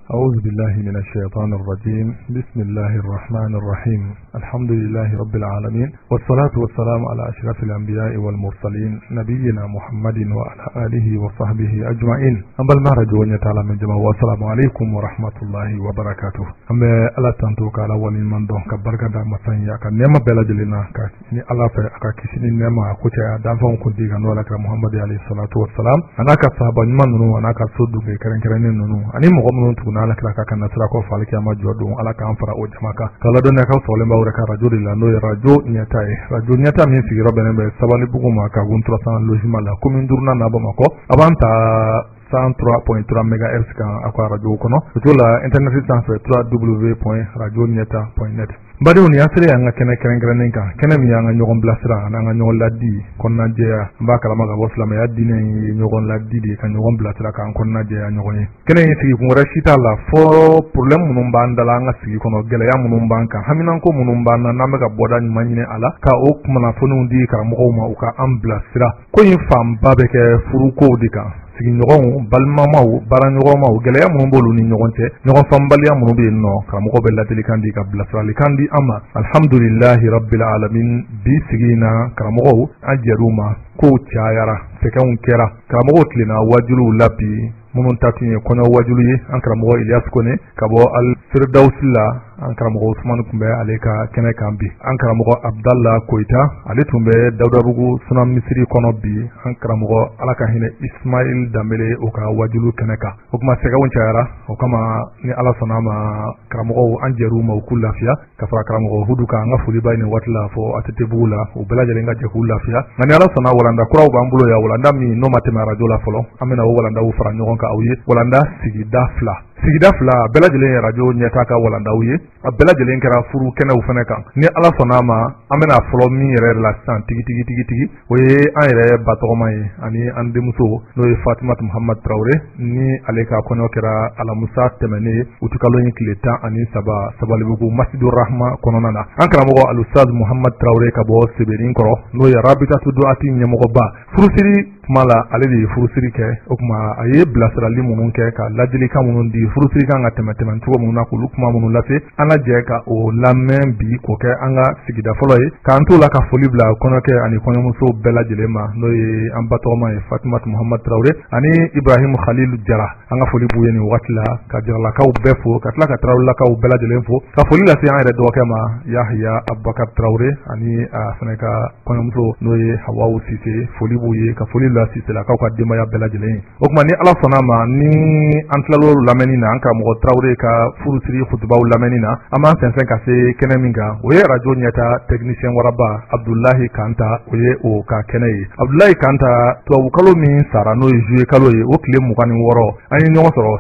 أعوذ بالله من الشيطان الرجيم. بسم الله الرحمن الرحيم. الحمد لله رب العالمين، والصلاة والسلام على أشرف الأنبياء والمرسلين نبينا محمد وعلى آله وصحبه أجمعين. أما المهرج ونيتعالى من جماعة، والسلام عليكم ورحمة الله وبركاته. أما ألا تنتوك على ولي من دون كبركة مسانيا كنما بلد لنا كني ألا فأكاكسني نما كوتا دافعون كنتي كنولا محمد عليه الصلاة والسلام. أنا كصحابة من نو، أنا كصدق كرن كرن نو، أنا مغمون ala kira kan nasra ko falki ama jodo ala kan fara o jamaka kala don ka so lemba wura ka radio la no radio nyata min fi robene be sabali buguma ka guntra san logement la commune durna na bamako abanta 103.3 MHz kan akwa radio kono to la internet sans www.radionyata.net bari on yasre anga kene keren kan kene mi anga nyogon blasra anga nyogon laddi konna je ba kala maga boslama yaddi ne nyogon laddi de kan nyogon blasra kan konna je nyogon kene yiti ko rashita la fo problem munum bandala anga sigi kono gele ya munum banka haminan ko munum banna namaga bodan manyine ala ka o kuma fonu di ka mo ma uka am blasra ko yin fam babe ke furu ko dika sigi ɲɔgɔnw balimamaw baara ɲɔgɔnmaw gɛlɛya minnu b'olu ni ɲɔgɔn cɛ ɲɔgɔn fanbaliya minnu bɛ yen nɔ karamɔgɔ bɛ ladilikan di ka bilasiralikan di an ma alhamdulilahi rabbil alamin bi sigi in na karamɔgɔw an jɛr'u ma kow cayara sɛgɛnw kɛra karamɔgɔw tilenna wajuliw la bi minnu ta tun ye kɔɲɔ wajulu ye an karamɔgɔ Ilyas Kone ka bɔ al firdausi la an karamɔgɔ Usman tun bɛ ale ka kɛnɛ kan bi an karamɔgɔ Abdalla Koyita ale tun bɛ Dawudabugu Sunan Misiri kɔnɔ bi an karamɔgɔ ala ka hinɛ Ismail Dambele o ka wajulu kɛnɛ kan o kuma sɛgɛnw cayara o kama ni ala sɔnna ma karamɔgɔw an jɛr'u ma u k'u lafiya ka fara karamɔgɔ Hudu kan an ka foli b'a ye nin waati la fɔ ATTbugu la u bɛɛ lajɛlen ka jɛ k'u lafiya nka ni ala sɔnna walanda kuraw b'an bolo ya walanda min n'o ma tɛmɛ arajo la fɔlɔ an bɛna o walandaw fara ɲɔgɔn kan aw ye walanda sigida fila bɛɛ lajɛlen ye radio ɲɛta ka walandaw ye a bɛɛ lajɛlen kɛra furu kɛnɛw fana kan ni ala sɔnna ma an bɛna fɔlɔ min yɛrɛ la sisan tigi o ye an yɛrɛ batɔgɔma ye ani an denmuso n'o ye Fatimata Muhamad Traore ni ale ka kɔɲɔ kɛra alamusa tɛmɛnen utikalo in tile 13 Sabalibugu Masjidur Rahma kɔnɔna na an karamɔgɔ Alustaz Muhamad Traore ka bɔ Sebenin kɔrɔ n'o ye Rabitatu Duati ɲɛmɔgɔba furusiri kuma la ale de ye furusiri kɛ o kuma a ye bilasirali minnu kɛ ka ladilikan minnu di furusiri kan ka tɛmɛ cogo minnu na k'olu kuma minnu lase an ka jɛ ka o lamɛn bi k'o kɛ an ka sigida fɔlɔ ye k'an t'o la ka foli bila kɔɲɔkɛ ani kɔɲɔmuso bɛɛ lajɛlen ma n'o ye an batɔgɔma ye Fatimata Muhamad Traore ani Ibrahim Khalil Jara an ka foli b'u ye nin waati la ka jaralakaw bɛɛ fo ka tila ka Traorelakaw bɛɛ lajɛlen fo ka foli lase an yɛrɛ dɔgɔkɛ ma Yahya Abubakar Traore ani a fana ka kɔɲɔmuso n'o ye Hawawu Sise foli b'u ye ka foli Siselakaw ka denbaya bɛɛ lajɛlen o kuma ni ala sɔnna ma ni an tilal'o lamɛnni na an karamɔgɔ Traore ka furusiri kutubaw lamɛnni na an b'an sɛnsɛn ka se kɛnɛ min kan o ye radio ɲɛta technicien waraba Abdulahi Kanta o ye o ka kɛnɛ ye Abdulahi Kanta tubabukalo min sara n'o ye juillet kalo ye o tile 26 an ye ɲɔgɔn sɔrɔ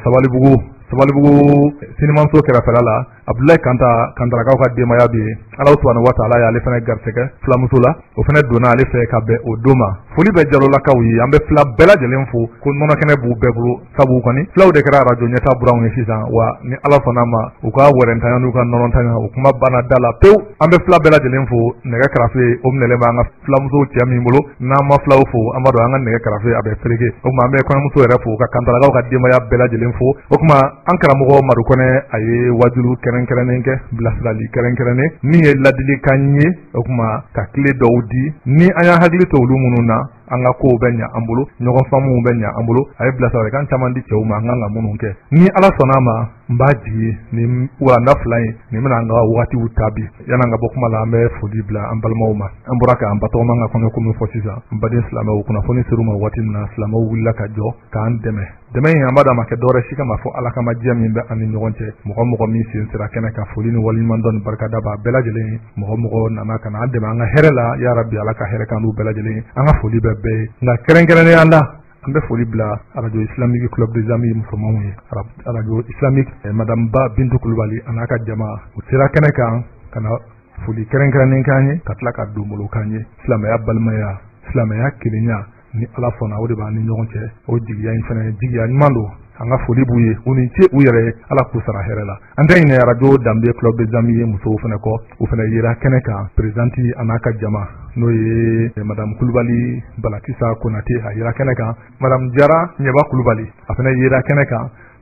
Sabalibugu sinimanso kɛrɛfɛla la Abdulahi Kanta kantarakaw ka denbaya bɛ yen ala subhanahu wa taala y'ale fana garisɛgɛ filamuso la o fana donna ale fɛ ka bɛn o don ma foli bɛ Jalolakaw ye an bɛ fila bɛɛ lajɛlen fo ko nɔnɔkɛnɛ b'u bɛɛ bolo sabu kɔni filaw de kɛra radio ɲɛta buranw ye sisan wa ni ala sɔnna ma u ka wɛrɛntanya n'u ka nɔnɔntanya o kuma banna da la pewu an bɛ fila bɛɛ lajɛlen fo nɛgɛ karafe o minɛlen bɛ an ka filamuso cɛ min bolo n'an ma filaw fo an b'a dɔn an ka nɛgɛ karafe a bɛ fereke o kuma an bɛ kɔɲɔmuso yɛrɛ fo ka kantarakaw ka denbaya bɛɛ lajɛlen fo o kuma an karamɔgɔ Madu Kɔnɛ a ye wajulu kɛrɛnkɛrɛnnen kɛ bilasirali kɛrɛnkɛrɛnnen min ye ladilikan ye o kuma ka tile dɔw di ni an y'a hakili to olu minnu na an ka kow bɛ ɲa an bolo ɲɔgɔn faamuw bɛ ɲa an bolo a ye bilasiralikan caman di cɛw ma an kan ka minnu kɛ ni ala sɔnna ma n b'a jigi nin walanda fila in nin bɛna an ka wagatiw ta bi yan'an ka bɔ kuma la an bɛ foli bila an balimaw ma an bɔra ka an batɔgɔma ka kɔɲɔko min fɔ sisan n baden silamɛw kunnafoni ser'u ma waati min na silamɛw wulila ka jɔ k'an dɛmɛ in an b'a d'a ma kɛ dɔwɛrɛ si kama fɔ ala kama diya min bɛ an ni ɲɔgɔn cɛ mɔgɔ min sen sera kɛnɛ ka foli ni waliɲumandɔn ni barikada b'a bɛɛ lajɛlen mɔgɔ nana ka na an dɛmɛ an ka hɛrɛ la ya rabbi ala ka hɛrɛ kan n'u bɛɛ lajɛlen an ka foli bɛ bɛɛ ye nka kɛrɛnkɛrɛnnenya la an bɛ foli bila radio islamique club des amis musomanw ye radio islamique madame Ba Bintu Kulubali a n'a ka jama u sera kɛnɛ kan ka na foli kɛrɛnkɛrɛnnen k'an ye ka tila ka don bolo k'an ye silamɛya balimaya silamɛya kelenya ni ala sɔnna o de b'an ni ɲɔgɔn cɛ o jigiya in fana jigiya ɲuman don an ka foli b'u ye u ni ce u yɛrɛ ala k'u sara hɛrɛ la an tɛ ɲinɛ radio danbe club des amis ye musow fana kɔ u fana yera kɛnɛ kan présidente a n'a ka jama n'o ye madame Kulubali Balakisa Konate a yera kɛnɛ kan madame Jara Ɲɛba Kulubali a fana yera kɛnɛ kan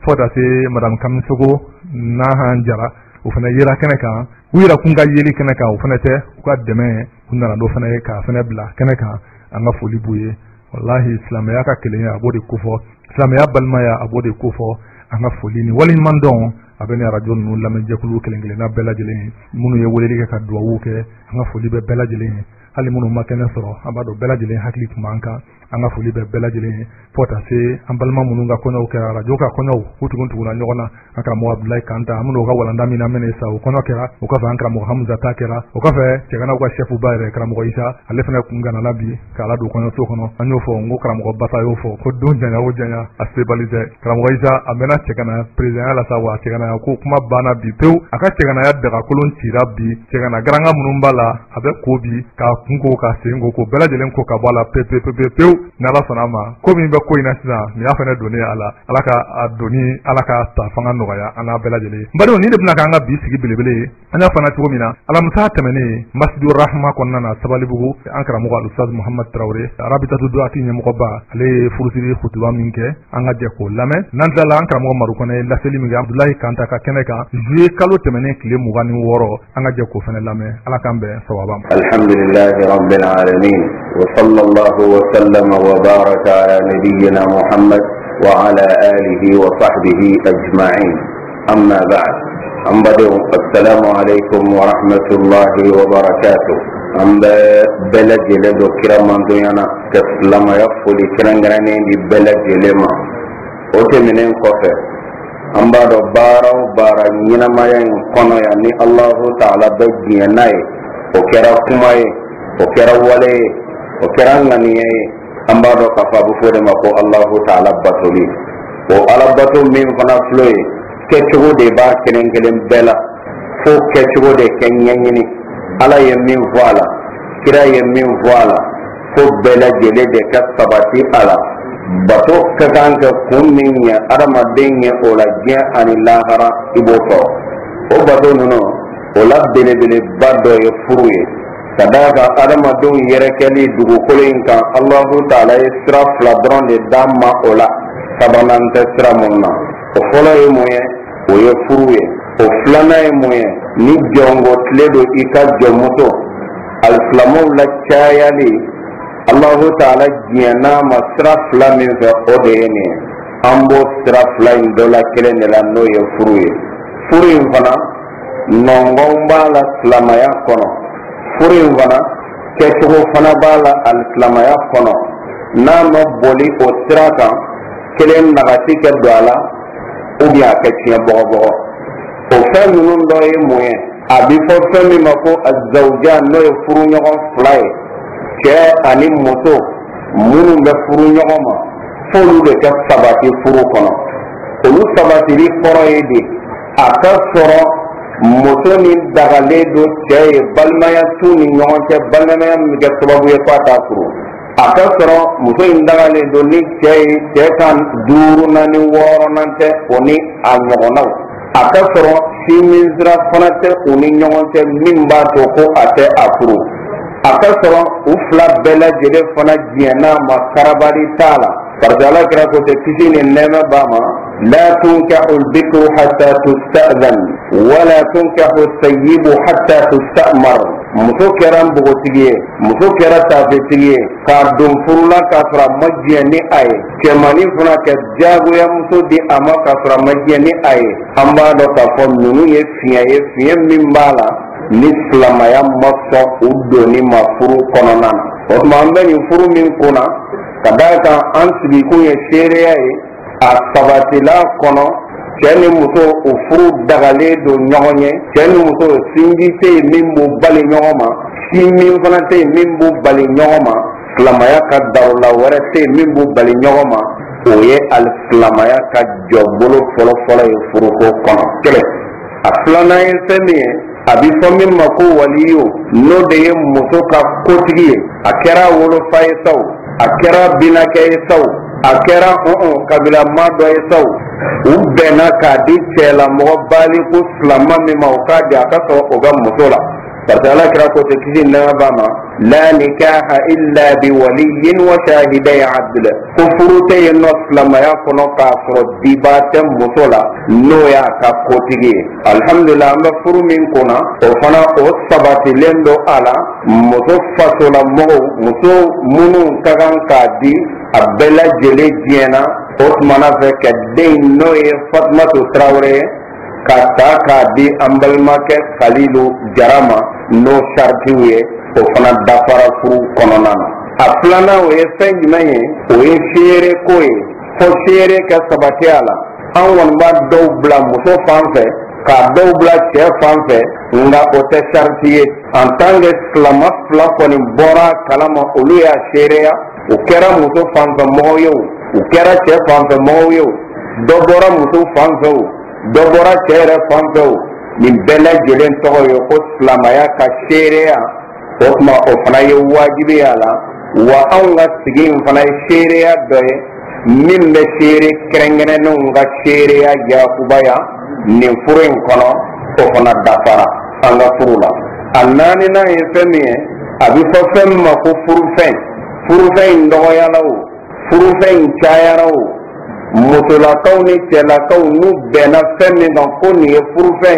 fota se madame Kamisogo na hanjara o fana yira kene kan u yira kun ka yeli kene kan o fana tɛ u ka dɛmɛ u nana dɔ fana ye k'a fana bila kene kan an ka foli b'u ye wallahi silamɛya ka kelenya a b'o de kofɔ silamɛya balimaya a b'o de kofɔ an ka foli ni waliɲuman dɔn a bɛ ni arajo ninnu lamɛnjɛkulu kelen kelenna bɛɛ lajɛlen minnu ye weleli kɛ ka duwawu kɛ an ka foli bɛ bɛɛ lajɛlen ye hali minnu ma kɛnɛ sɔrɔ an b'a dɔn bɛɛ lajɛlen hakili tun b'an kan an ka foli bɛ bɛɛ lajɛlen ye fo ka se an balima minnu ka kɔɲɔw kɛra arajo ka kɔɲɔw u tuguna ɲɔgɔn na an karamɔgɔ Abdulayi Kanta an minnu ka walanda min na mɛnɛ sa o kɔɲɔ kɛra o kɔfɛ an karamɔgɔ Hamza ta kɛra o kɔfɛ cɛganaw ka chef ba yɛrɛ karamɔgɔ Isa ale fana kun ganala bi k'ala don kɔɲɔso kɔnɔ an y'o fɔ n ko karamɔgɔ Basa y'o fɔ ko don janya o janya a sebali tɛ karamɔgɔ Isa a mɛnna cɛgana président la sa wa cɛgana ko kuma banna bi pewu a ka cɛganaya dagakolon cira bi cɛgana garanga minnu b'a la a bɛ ko bi k'a kunko ka sen ko bɛɛ lajɛlen ko ka bɔ a la pewu ni Ala sɔnna ma ko min bɛ ko in na sisan nin y'a fana donni ala ka a donni ala ka ta fanga nɔgɔya an n'a bɛɛ lajɛlen bari ni de bɛna k'an ka bi sigi belebele an y'a fana cogo min na alamisa tɛmɛnen Masjidu Rahma kɔnɔna na Sabalibugu an karamɔgɔ Al-Ustaz Muhammad Traoré Rabitatu Duati ɲɛmɔgɔba ale ye furusiri kutuba min kɛ an ka jɛ k'o lamɛn n'an tilala an karamɔgɔ Marukɔnɛ laseli min kɛ Abdulayi Kanta ka kɛnɛ kan juillet kalo tɛmɛnen tile 26 an ka jɛ k'o fana lamɛn ala k'an bɛn sawaba ma. Alhamdulillahi rabbil alamin wa sallallahu wa sallama wa baraka ala nabiyyina Muhammad wa ala alihi wa sahbihi ajma'in amma ba'd ambadu assalamu alaikum wa rahmatullahi wa barakatuh amba belajele do kiramandu yana ka salama ya fuli kirangane di belajele ma ote minen kofe amba do bara nyina mayen kono ya ni Allah ta'ala bagiya nai o kera kumai o kera wale o kera ngani amba do kafa bu fode mako Allah ta'ala batoli o alabatu min fana floy ke chugo de ba kenen bela fo ke chugo de kenyanyini ala ye min voila kira ye min voila fo bela jele de ka sabati ala bato ka kanka kunninya adama denye o la gya ani lahara iboto o bato nuno o la bele bado ye furuye sadaka adama don yere kali dugu kolen kan Allah ta'ala isra fladron de damma ola sabanante sra munna o folo ye moye o ye furuye o flana ye moye ni jongo tledo ika jomoto al flamo la chayali Allah ta'ala giana masra flamin za odene ambo sra flain dola kelen la no ye furuye fana nongomba la flamaya kono furin fana kɛcogo fana b'a la alisilamaya kɔnɔ n'a ma boli o sira kan kelen nagasi kɛ don a la ou bien a kɛ tiɲɛ bɔgɔbɔgɔ o fɛn ninnu dɔ ye mun ye a bɛ fɔ fɛn min ma ko azawuja n'o ye furuɲɔgɔn fila ye cɛ ani muso minnu bɛ furu ɲɔgɔn ma f'olu de ka sabati furu kɔnɔ olu sabatili kɔrɔ ye de a ka sɔrɔ muso ni dagalen do cɛ ye balimaya t'u ni ɲɔgɔn cɛ balimaya min kɛ sababu ye k'a t'a furu a ka sɔrɔ muso in dagalen do ni cɛ ye cɛ kan 5, 4, 6 tɛ o ni a ɲɔgɔnnaw a ka sɔrɔ si min sira fana tɛ u ni ɲɔgɔn cɛ min b'a to ko a tɛ a furu a ka sɔrɔ u fila bɛɛ lajɛlen fana diɲɛna ma karabali t'a la parce que ala kira ko tɛ kisi ni nɛɛmɛ b'a ma لا تنكح البكر حتى تستأذن ولا تنكح السيب حتى تستأمر muso kɛra npogotigi ye muso kɛra taafetigi ye k'a don furula k'a sɔrɔ a ma diɲɛ ni a ye cɛmannin fana kɛ diyagoya muso di a ma k'a sɔrɔ a ma diɲɛ ni a ye an b'a dɔn k'a fɔ ninnu ye fiɲɛ min b'a la ni silamɛya ma sɔn u donni ma furu kɔnɔna na o tuma an bɛ nin furu min kunna ka d'a kan an sigikun ye seereya ye a sabatila kɔnɔ cɛ ni muso o furu dagalen don ɲɔgɔn ye cɛ ni muso sinji tɛ yen min b'u bali ɲɔgɔn ma si min fana tɛ yen min b'u bali ɲɔgɔn ma silamɛya ka darola wɛrɛ tɛ yen min b'u bali ɲɔgɔn ma o ye alisilamɛya ka jɔbolo fɔlɔfɔlɔ ye furuko kɔnɔ kelen a filanan ye fɛn min ye a bɛ fɔ min ma ko waliyo n'o de ye muso ka kotigi ye a kɛra wolofa ye saw a kɛra binakɛ ye saw a kɛra kabila maa dɔ ye saw u bɛnna k'a di cɛlamɔgɔ baliku silama min ma o k'a di a ka sɔrɔ o ka muso la parce que ala kira ko tɛ kisi nɛɛma b'a ma لا نكاح إلا بولي وشاهدي عدل كفرتي النصل ما يكون كافر ديبات مسولا نويا كاكوتيجي الحمد لله مفر منكنا وفنا أصبت لندو على مصفصولا مصو منو كغان كادي أبلا جلي جينا أثمنا فك دين نوي فاطمة تراوري kata kadi ambal make khalilu jarama no shartiwe o fana dafara furu kononana aflana o yefen maye o ye shere koy fo shere ka sabati ala an won ba dobla muso fanfe ka dobla che fanfe nga o te shartiye en tangue flamas flakoni bora kalama olu ya shere ya o kera muso fanfe moyo o kera che fanfe moyo dobora muso fanfe dobora chere fanfew min bela jelen togo yo ko islamaya ka shereya o kuma o fana ye wajibi ala wa anga sigin fana shereya doye min be shere krengene no nga shereya yakubaya ni furen kono o fana dafara anga furula annani na efemie abi fo femma ko furufen ndogo yalaw furufen chayaraw mutulakaw ni cɛlakaw n'u bɛnna fɛn min kan ko nin ye furufɛn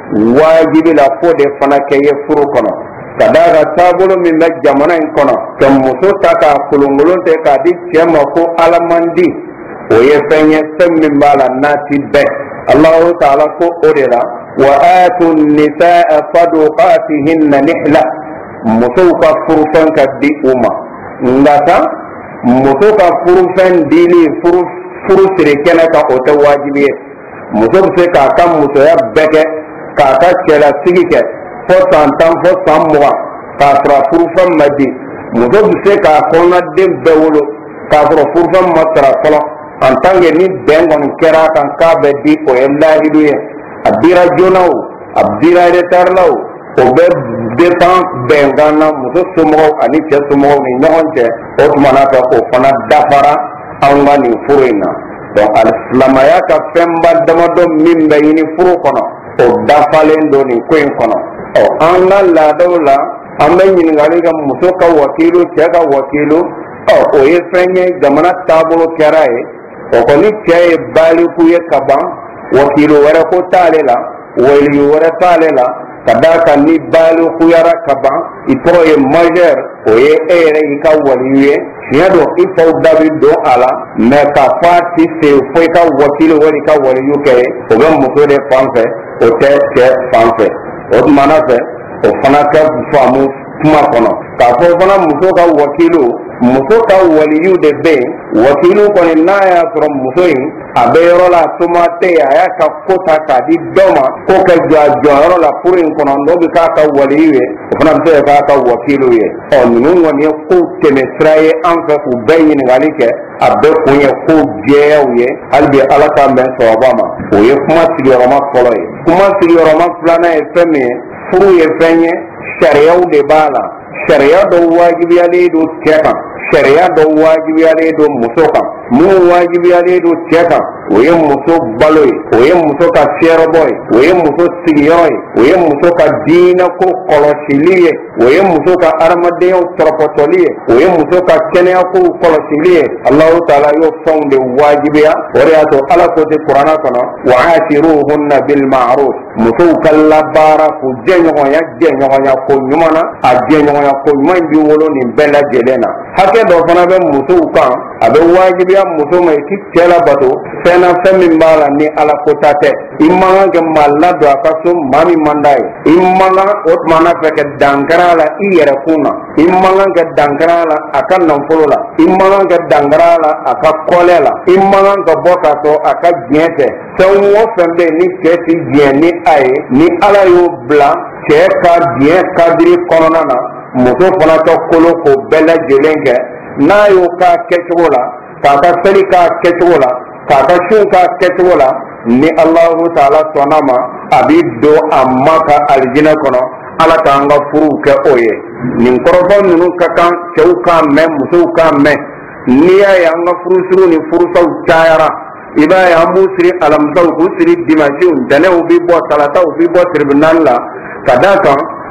wajibi la fo de fana kɛ ye furu kɔnɔ ka d'a ka taabolo min bɛ jamana in kɔnɔ ka muso ta k'a kolonkolon tɛ k'a di cɛ ma ko ala man di o ye fɛn ye fɛn min b'a la n'a ti bɛn Allahu ta'ala ko o de la wa aatu nisaa saduqaatihinna nihla musow ka furufɛn ka di u ma nka sa muso ka furufɛn dili furu siri kɛnɛ ka o tɛ wajibi ye muso bɛ se k'a ka musoya bɛɛ kɛ k'a ka cɛlasigi kɛ fo san 10 fo san 20 k'a sɔrɔ furufɛn ma di muso bɛ se k'a kɔnɔnaden bɛɛ wolo k'a sɔrɔ furufɛn ma sara fɔlɔ en tant que ni bɛn kɔni kɛra a kan k'a bɛ di o ye lahidu ye a dira joona o a dira retard la o bɛ dépend bɛnkan na muso somɔgɔw ani cɛ somɔgɔw ni ɲɔgɔn cɛ o tuma na fɛ o fana dafara an ka nin furu in na donc alisilamaya ka fɛnba damadɔ min bɛ ɲini furu kɔnɔ o dafalen don nin ko in kɔnɔ an ka laadaw la an bɛ ɲininkali kɛ muso ka wakilu cɛ ka wakilu o ye fɛn ye jamana taabolo kɛra ye o kɔni cɛ ye baaliku ye ka ban wakilu wɛrɛ ko t'ale la waliyu wɛrɛ t'ale la ka d'a kan ni baalikuyara ka ban i tɔgɔ ye majeur o ye e yɛrɛ i ka waliyu ye tiɲɛ don i faw da bi don a la mɛ ka fɔ a ti se fo i ka wakilu wali ka waliyu kɛ ye o bɛ muso de fan fɛ o tɛ cɛ fan fɛ o tumana fɛ o fana ka faamu kuma kɔnɔ k'a fɔ fana muso ka wakilu muso ka waliyu de bɛ yen wakilu kɔni n'a y'a sɔrɔ muso in a bɛ yɔrɔ la tuma tɛ yen a y'a ka ko ta k'a di dɔ ma ko ka jɔ a jɔyɔrɔ la furu in kɔnɔ n'o bɛ k'a ka waliyu ye o fana bɛ se ka k'a ka wakilu ye ninnu kɔni ye ko tɛmɛ sira ye an fɛ k'u bɛɛ ɲininkali kɛ a bɛɛ kun ye ko jɛyaw ye hali bi ala k'an bɛn sababa ma o ye kuma sigiyɔrɔma fɔlɔ ye kuma sigiyɔrɔma filanan ye fɛn min ye furu ye fɛn ye sariyaw de b'a la sariya dɔ wajibiyalen don cɛ kan sariya dɔ wajibiyalen don muso kan mun wajibiyalen don cɛ kan o ye muso balo ye o ye muso ka fiyɛrɛbɔ ye o ye muso sigiyɔrɔ ye o ye muso ka diinɛko kɔlɔsili ye o ye muso ka adamadenyaw tɔrɔpɔtɔli ye o ye muso ka kɛnɛyakow kɔlɔsili ye Allahu taala y'o fɛnw de wajibiya o de y'a to ala ko te kuranna kɔnɔ wa aashiruhunna bil ma'ruf musow ka labaara k'u jɛɲɔgɔnya ko ɲuman na a jɛɲɔgɔnya ko ɲuman b'i wolo nin bɛɛ lajɛlen na hakɛ dɔ fana bɛ musow kan a bɛ wajibiya muso ma i k'i cɛ labato fɛn na fɛn min b'a la ni ala ko ta tɛ i man kan kɛ maa ladon a ka so maa min man d'a ye i man kan o tuma na fɛ kɛ dankara la i yɛrɛ kun na i man kan kɛ dankara la a ka nafolo la i man kan kɛ dankara la a ka kɔlɛ la i man kan ka bɔ k'a sɔrɔ a ka diɲɛ tɛ fɛn o fɛn bɛ yen ni cɛ ti diɲɛ ni a ye ni ala y'o bila cɛ ka diɲɛ kadiri kɔnɔna na muso fana ka kolo k'o bɛɛ lajɛlen kɛ n'a y'o k'a kɛcogo la k'a ka seli k'a kɛcogo la k'a ka sun k'a kɛcogo la ni Allahu taala sɔnna ma a bɛ don a ma ka alijinɛ kɔnɔ ala k'an ka furuw kɛ o ye nin kɔrɔfɔ ninnu ka kan cɛw k'a mɛn musow k'a mɛn n'i y'a ye an ka furusiriw ni furusaw cayara i b'a ye an b'u siri alamisaw k'u siri dimansiw ntɛnɛnw bɛ bɔ talataw bɛ bɔ tribunal la ka d'a kan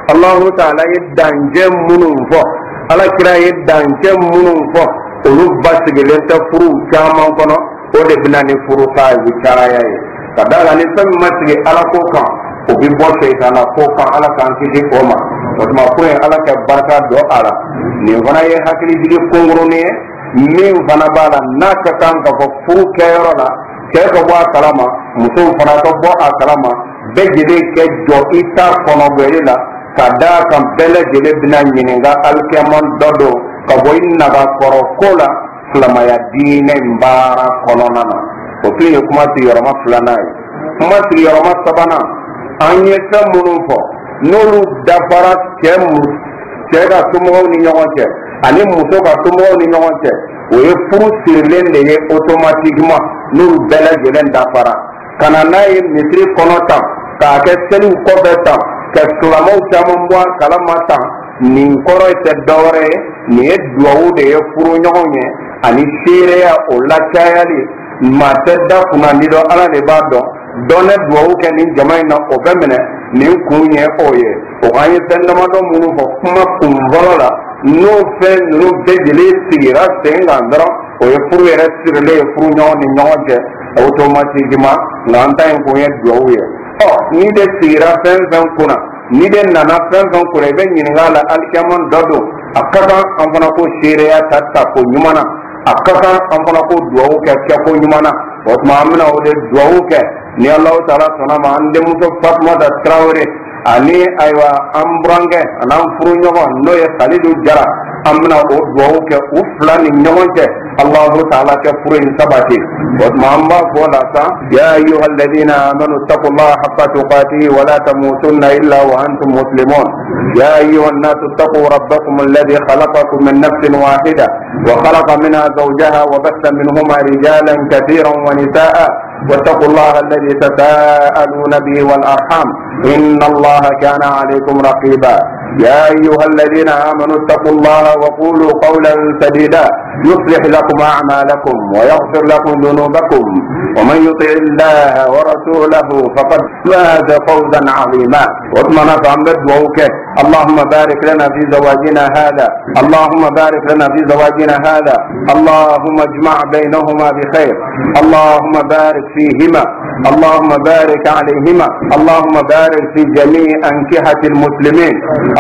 Allahu ta'ala yedanje munun fo ala kira yedanje munun fo ulu basigilen ta furu kaman kono o de binani furu ka wicara yayi kadaga ni fam masigi ala ko kan o bi bo shaytana ko kan ala kan kidi ko ma o ma ko ala ka barka do ala ni wana ye hakili digi kongro ne min fana bala naka kan ka fo furu kayro la ke ko bo kalama muso fana ko bo kalama be jide ke jo ita kono berila kada kan bele jele bina nyininga alkemon dodo ka boy naga koro kola flamaya dine mbara kolonana o tuye kuma ti yoroma flanai kuma ti yoroma sabana anye ka munufo nolu dafara kemu kega tumo ni nyonche ani muso ka tumo ni nyonche o ye furu sirlende ye automatiquement nolu bele jele dafara kana nayi mitri konota ka ke selu ko beta ka sulamo chamwa kalamata nin koro te dore ni duawu de furu nyonye ani sereya o la chayali ma tedda kuna nido ala de bado done duawu ke ni jamai na o bemene ni kunye oye o ayi tendama do munu ko kuma kumvola no fe no bedele sira senga ndro o ye furu yere sirle furu nyoni nyonje automatiquement nganta en kunye duawu ye ni de sira fen kuna ni de nana fen kuna be nyingala alkamon dodo akaka amfana ko sereya tatta ko nyumana akaka amfana ko duawu ke ko nyumana o ma amna o de duawu ke ni Allah taala sona ma ande muso fatma da trawre ani aywa ambrange anam furu nyogo no ye khalidu jara amna o duawu ke uflani nyonje Allah taala ke furu in sabati o ma amba ko la ta ya ayyuhalladhina amanu taqullaha haqqa tuqatih wa la tamutunna illa wa antum muslimun ya ayyuhan nasu taqu rabbakum alladhi khalaqakum min nafsin wahida wa khalaqa minha zawjaha wa batha minhuma rijalan katiran wa nisaa واتقوا الله الذي تساءلون به والأرحام إن الله كان عليكم رقيبا يا أيها الذين آمنوا اتقوا الله وقولوا قولا سديدا يصلح لكم أعمالكم ويغفر لكم ذنوبكم ومن يطع الله ورسوله فقد فاز فوزا عظيما واطمنا فعمد ووكه اللهم بارك لنا في زواجنا هذا اللهم بارك لنا في زواجنا هذا اللهم اجمع بينهما بخير اللهم بارك فيهما اللهم بارك عليهما اللهم بارك في جميع أنكحة المسلمين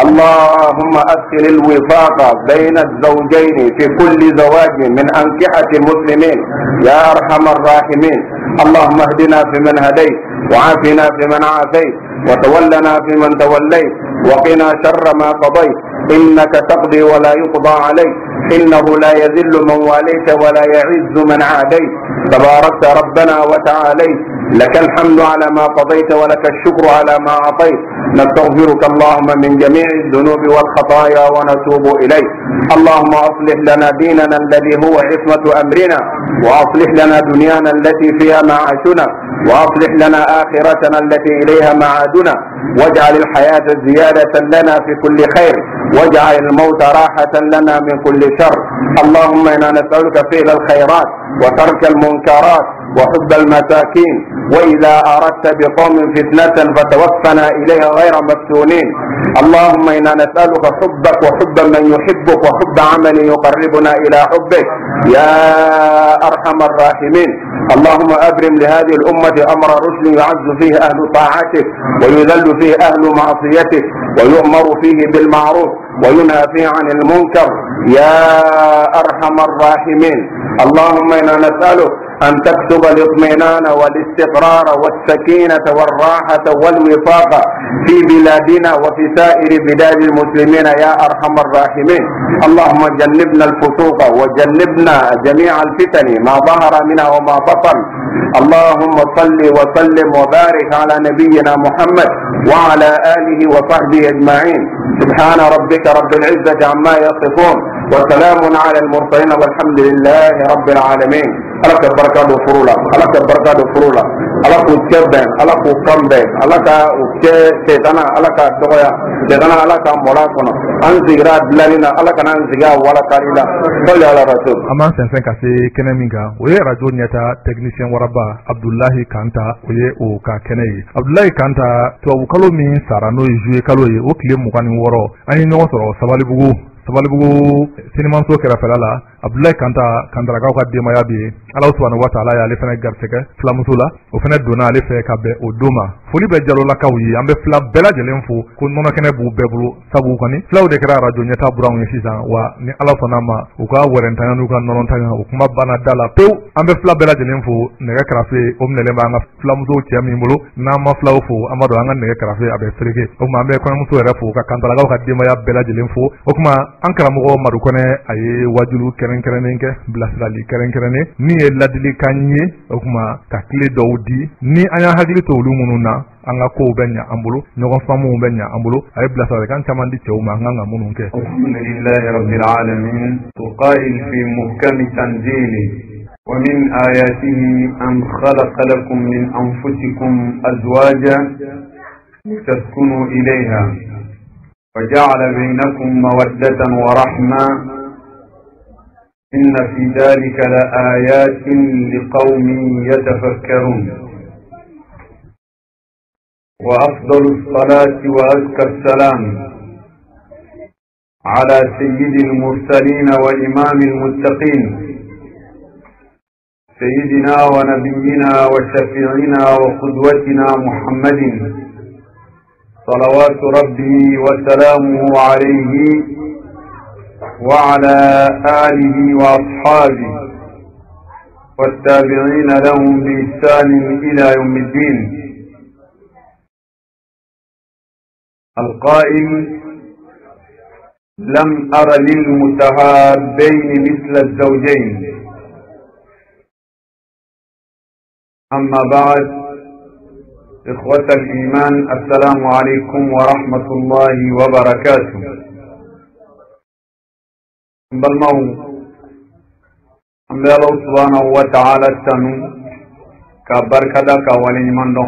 اللهم أدخل الوفاق بين الزوجين في كل زواج من أنكحة المسلمين يا أرحم الراحمين اللهم اهدنا فيمن هديت وعافنا فيمن عافيت وتولنا فيمن توليت وقنا شر ما قضيت إنك تقضي ولا يقضى عليك إنه لا يذل من واليت ولا يعز من عاديت تباركت ربنا وتعاليت لك الحمد على ما قضيت ولك الشكر على ما أعطيت نستغفرك اللهم من جميع الذنوب والخطايا ونتوب إليك اللهم أصلح لنا ديننا الذي هو عصمة أمرنا وأصلح لنا دنيانا التي فيها معاشنا وأصلح لنا آخرتنا التي إليها معادنا واجعل الحياة زيادة لنا في كل خير واجعل الموت راحة لنا من كل شر اللهم إنا نسألك فعل الخيرات وترك المنكرات وحب المساكين وإذا أردت بقوم فتنة فتوفنا إليها غير مفتونين اللهم إنا نسألك حبك وحب من يحبك وحب عمل يقربنا إلى حبك يا أرحم الراحمين اللهم أبرم لهذه الأمة أمر رشد يعز فيه أهل طاعتك ويذل فيه أهل معصيتك ويؤمر فيه بالمعروف وينهى فيه عن المنكر يا أرحم الراحمين اللهم إنا نسألك أن تكتب الاطمئنان والاستقرار والسكينة والراحة والوفاق في بلادنا وفي سائر بلاد المسلمين يا أرحم الراحمين اللهم جنبنا الفسوق وجنبنا جميع الفتن ما ظهر منها وما بطن اللهم صل وسلم وبارك على نبينا محمد وعلى آله وصحبه أجمعين سبحان ربك رب العزة عما يصفون وسلام على المرسلين والحمد لله رب العالمين. ala ka barka do furula ala ka barka do furula ala ko keben ala ko kambe ala ka o ke setana ala ka doya setana ala ka mola kono an zigra dilalina ala kana ziga wala kalila sallallahu ala rasul aman sensen ka se keneminga o ye radio nyata technicien waraba Abdullahi Kanta o ye o ka kene Abdullahi Kanta to kalo min sara no juillet kalo ye o kile 26 an ye ɲɔgɔn sɔrɔ Sabalibugu sinimanso kɛrɛfɛla la Abdullahi Kanta kantarakaw ka denbaya bi Ala subhanahu wa ta'ala y'ale fana garisɛgɛ filamuso la o fana donna ale fɛ ka bɛn o don ma foli bɛ Jalolakaw ye an bɛ fila bɛɛ lajɛlen fo ko nɔnɔkɛnɛ b'u bɛɛ bolo sabu kɔni filaw de kɛra radio ɲɛta buranw ye sisan wa ni Ala sɔnna ma u ka wɛrɛntanya n'u ka nɔnɔntanya o kuma banna da la pewu an bɛ fila bɛɛ lajɛlen fo nɛgɛ kɛrɛfɛ o minɛlen b'an ka filamuso cɛ min bolo n'an ma filaw fo an b'a dɔn an ka nɛgɛ kɛrɛfɛ a bɛ fereke o kuma an bɛ kɔɲɔmuso yɛrɛ fo ka kantarakaw ka denbaya bɛɛ lajɛlen fo o kuma an karamɔgɔ Madu Kɔnɛ a ye wajulu kɛrɛnkɛrɛnnen kɛ bilasirali kɛrɛnkɛrɛnnen min ye ladilikan ye o kuma ka tile dɔw di ni an y'a hakili to olu minnu na an ka kow bɛ ɲa an bolo ɲɔgɔn faamuw bɛ ɲa an bolo a ye bilasiralikan caman di cɛw ma an kan ka minnu kɛ alhamdulillahi rabbil alamin tuqail fi muhkami tanzili ومن آياته أن خلق لكم من أنفسكم أزواجا لتسكنوا إليها وجعل بينكم مودة ورحمة إن في ذلك لآيات لقوم يتفكرون وأفضل الصلاة وأزكى السلام على سيد المرسلين وإمام المتقين سيدنا ونبينا وشفيعنا وقدوتنا محمد صلوات ربي وسلامه عليه وعلى آله وأصحابه والتابعين لهم بإحسان إلى يوم الدين القائل لم أر للمتهابين مثل الزوجين أما بعد إخوة الإيمان السلام عليكم ورحمة الله وبركاته بالمو أمد الله سبحانه وتعالى تنو كبركة كوالين من دون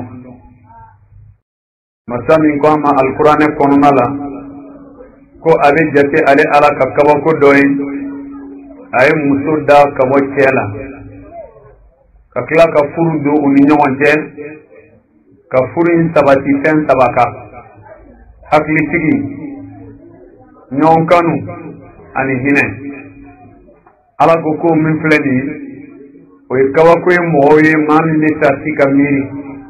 مسامين كوما القرآن كوننا لا كو أبي جتي علي على كبكبو كدوين أي مسودا كبو كيلا كلا كفور دو ونيون جل كفورين سباتي فين سباكا حقلي تيجي نيون كانو أني هنا على كوكو من فلدي ويكواكوي موي مان نتاسي كميري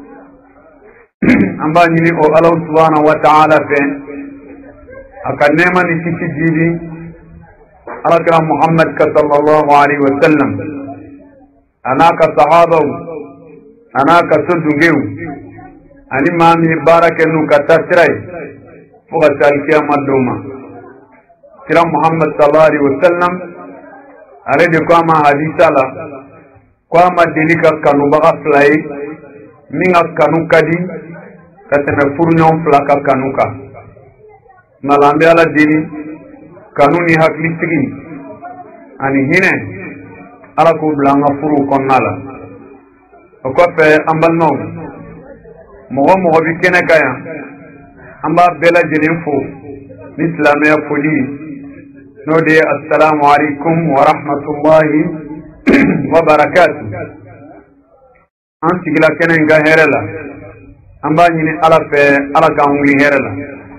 أمبا نيني أو الله سبحانه وتعالى فين أكنما نتيجي جيدي على كلام محمد صلى الله عليه وسلم أنا كصحابه أنا كسدوجيو أني ما من بارك إنه كتسرعي فوق الكيام الدوما كلام محمد صلى الله عليه وسلم أريد كما حديثا لا كما دليك كانوا بغا فلاي من كانوا كدي كتنفر نوم فلاك كانوا كا نلامي على دلي كانوا نهاك لسكين أني هنا ala ko blanga furu konnala o ko fe ambal no mo bi kene kaya amba bela jelin fu islamé fuli no de assalamu alaikum wa rahmatullahi wa barakatuh an sigila kene nga herela amba nyini ala fe ala ka ngli herela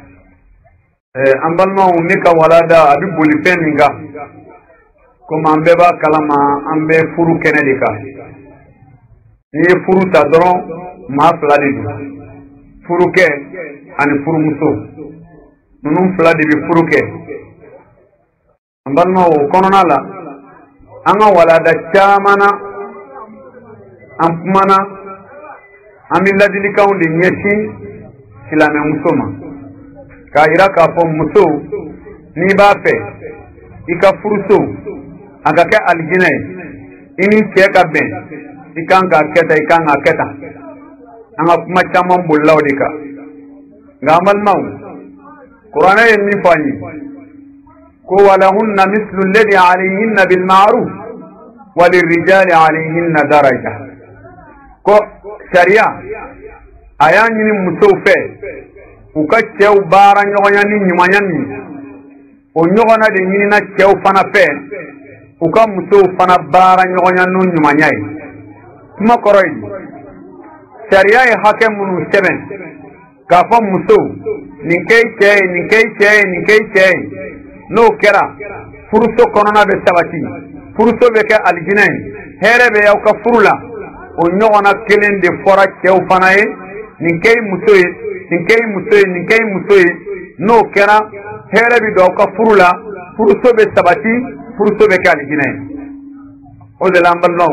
ambal no ni ka walada abi boli feminga comme an bɛɛ b'a kalama an bɛ furu kɛnɛ de kan n'i ye furu ta dɔrɔn maa fila de don furukɛ ani furumuso ninnu fila de bɛ furu kɛ an balimaw o kɔnɔna la an ka walada caman na an kumana an bɛ ladilikanw de ɲɛsin silamɛmuso ma k'a yira k'a fɔ muso n'i b'a fɛ i ka furuso a ka kɛ alijinɛ ye i ni cɛ ka bɛn i kan k'a kɛ tan i kan k'a kɛ tan an ka kuma caman bolila o de kan nka an balimaw kuranɛ ye min fɔ an ye ko walahunna mislu alladhi alayhinna bil ma'ruf وللرجال عليهن درجة ko sharia aya ñini musow fe u ka cɛw baara ɲɔgɔnya ni ɲumanya min o ɲɔgɔna de ɲinina cɛw fana fɛ u ka musow fana baara ɲɔgɔnya n'o ɲumanya ye kuma kɔrɔ ye sharia ye hakɛ minnu sɛbɛn k'a fɔ musow nin kɛ i cɛ ye nin kɛ i cɛ ye nin kɛ i cɛ ye n'o kɛra furuso kɔnɔna bɛ sabati furuso bɛ kɛ alijinɛ ye hɛrɛ bɛ y'aw ka furu la o ɲɔgɔnna kelen de fɔra cɛw fana ye nin kɛ i muso ye nin kɛ i muso ye nin kɛ i muso ye n'o kɛra hɛrɛ bɛ don aw ka furu la furuso bɛ sabati furuso bɛ kɛ alijinɛ ye o de la an balimaw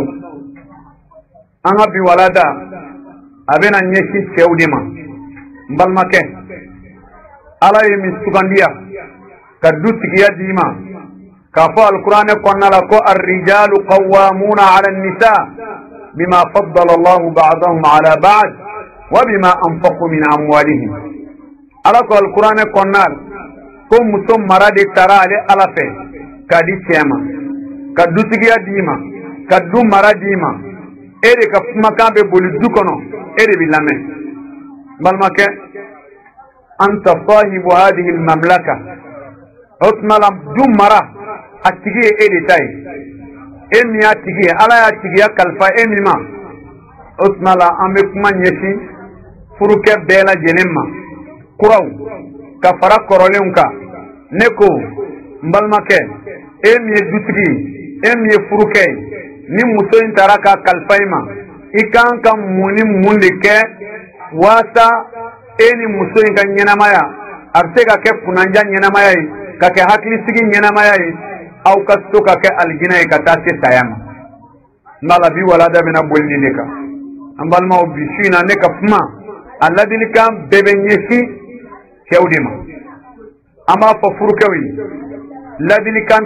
an ka bi walada a bɛna ɲɛsin cɛw de ma n balimakɛ ala ye min sugandiya ka dutigiya d'i ma k'a fɔ alikuranɛ kɔnɔna la ko arrijalu qawwamuna ala nisa bima faddala allahu ba'dahum ala ba'd wa bima anfaqu min amwalihim ala ko alikuranɛ kɔnɔna la ko muso mara de taara ale ala fɛ k'a di cɛ ma ka dutigiya d'i ma ka du mara d'i ma e de ka kumakan bɛ boli du kɔnɔ e de bɛ lamɛn balimakɛ anta sahibu hadihi almamlaka o tuma la du mara a tigi ye e de ta ye e min y'a tigi ye ala y'a tigiya kalifa e min ma o tuma la an bɛ kuma ɲɛsin furukɛ bɛɛ lajɛlen ma kuraw ka fara kɔrɔlenw kan ne ko n balimakɛ e min ye dutigi ye e min ye furukɛ ye ni muso in taara k'a kalifa i ma i kan ka mun ni mun de kɛ waasa e ni muso in ka ɲɛnamaya a bɛ se ka kɛ kunnanja ɲɛnamaya ye ka kɛ hakilisigi ɲɛnamaya ye aw ka so ka kɛ alijinɛ ye ka taa se saya ma n b'a la bi walada bɛna boli nin de kan an balimaw bi su in na ne ka kuma a ladilikan bɛɛ bɛ ɲɛsin cɛw de ma an b'a fɔ furukɛw ye ladilikan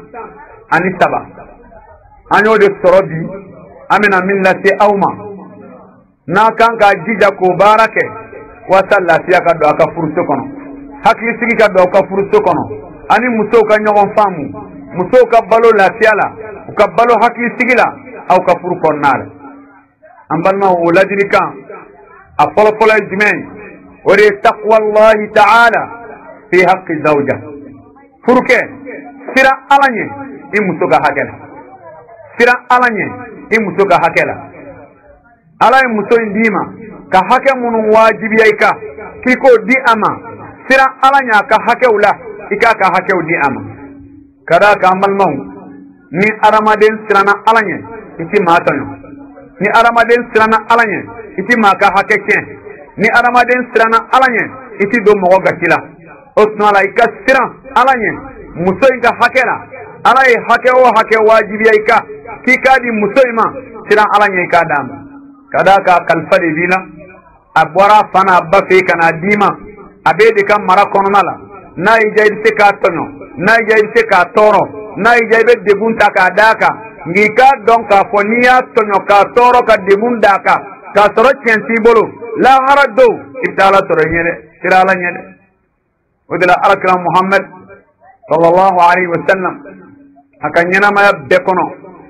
13 an y'o de sɔrɔ bi an bɛna min lase aw ma n'a kan k'a jija k'o baara kɛ waasa lafiya ka don a ka furuso kɔnɔ hakilisigi ka don aw ka furuso kɔnɔ ani musow ka ɲɔgɔn faamu musow ka balo lafiya la u ka balo hakilisigi la aw ka furu kɔnɔna la an balimaw o ladilikan a fɔlɔfɔlɔ ye jumɛn ye o de ye taqwallahi ta'ala fi haqqi zawja furukɛ siran ala ɲɛ i muso ka hakɛ la siran ala ɲɛ i muso ka hakɛ la ala ye muso in d'i ma ka hakɛ minnu wajibiya i kan k'i k'o di a ma siran ala ɲɛ a ka hakɛw la i k'a ka hakɛw di a ma ka d'a kan balimaw ni adamaden siranna ala ɲɛ i ti maa tɔɲɔ ni adamaden siranna ala ɲɛ i ti maa ka hakɛ tiɲɛ ni adamaden siranna ala ɲɛ i ti don mɔgɔ gasi la o tuma la i ka siran ala ɲɛ muso in ka hakɛ la ala ye hakɛ o hakɛ wajibiya i kan k'i k'a di muso in ma siran ala ɲɛ i k'a d'a ma ka d'a kan kalifa de b'i la a bɔra a fa n'a ba fɛ ka n'a d'i ma a b'e de ka mara kɔnɔna la n'a y'i diya i bɛ se k'a tɔɲɔ n'a y'i diya i bɛ se k'a tɔɔrɔ n'a y'i diya i bɛ degun ta k'a d'a kan nka i k'a dɔn k'a fɔ n'i y'a tɔɲɔ k'a tɔɔrɔ ka degun d'a kan k'a sɔrɔ tiɲɛ t'i bolo lahara don i bɛ taa ala sɔrɔ i ɲɛ dɛ sira ala ɲɛ dɛ o de la alakira muhammed sallallahu alaihi wa sallam a ka ɲɛnamaya bɛɛ kɔnɔ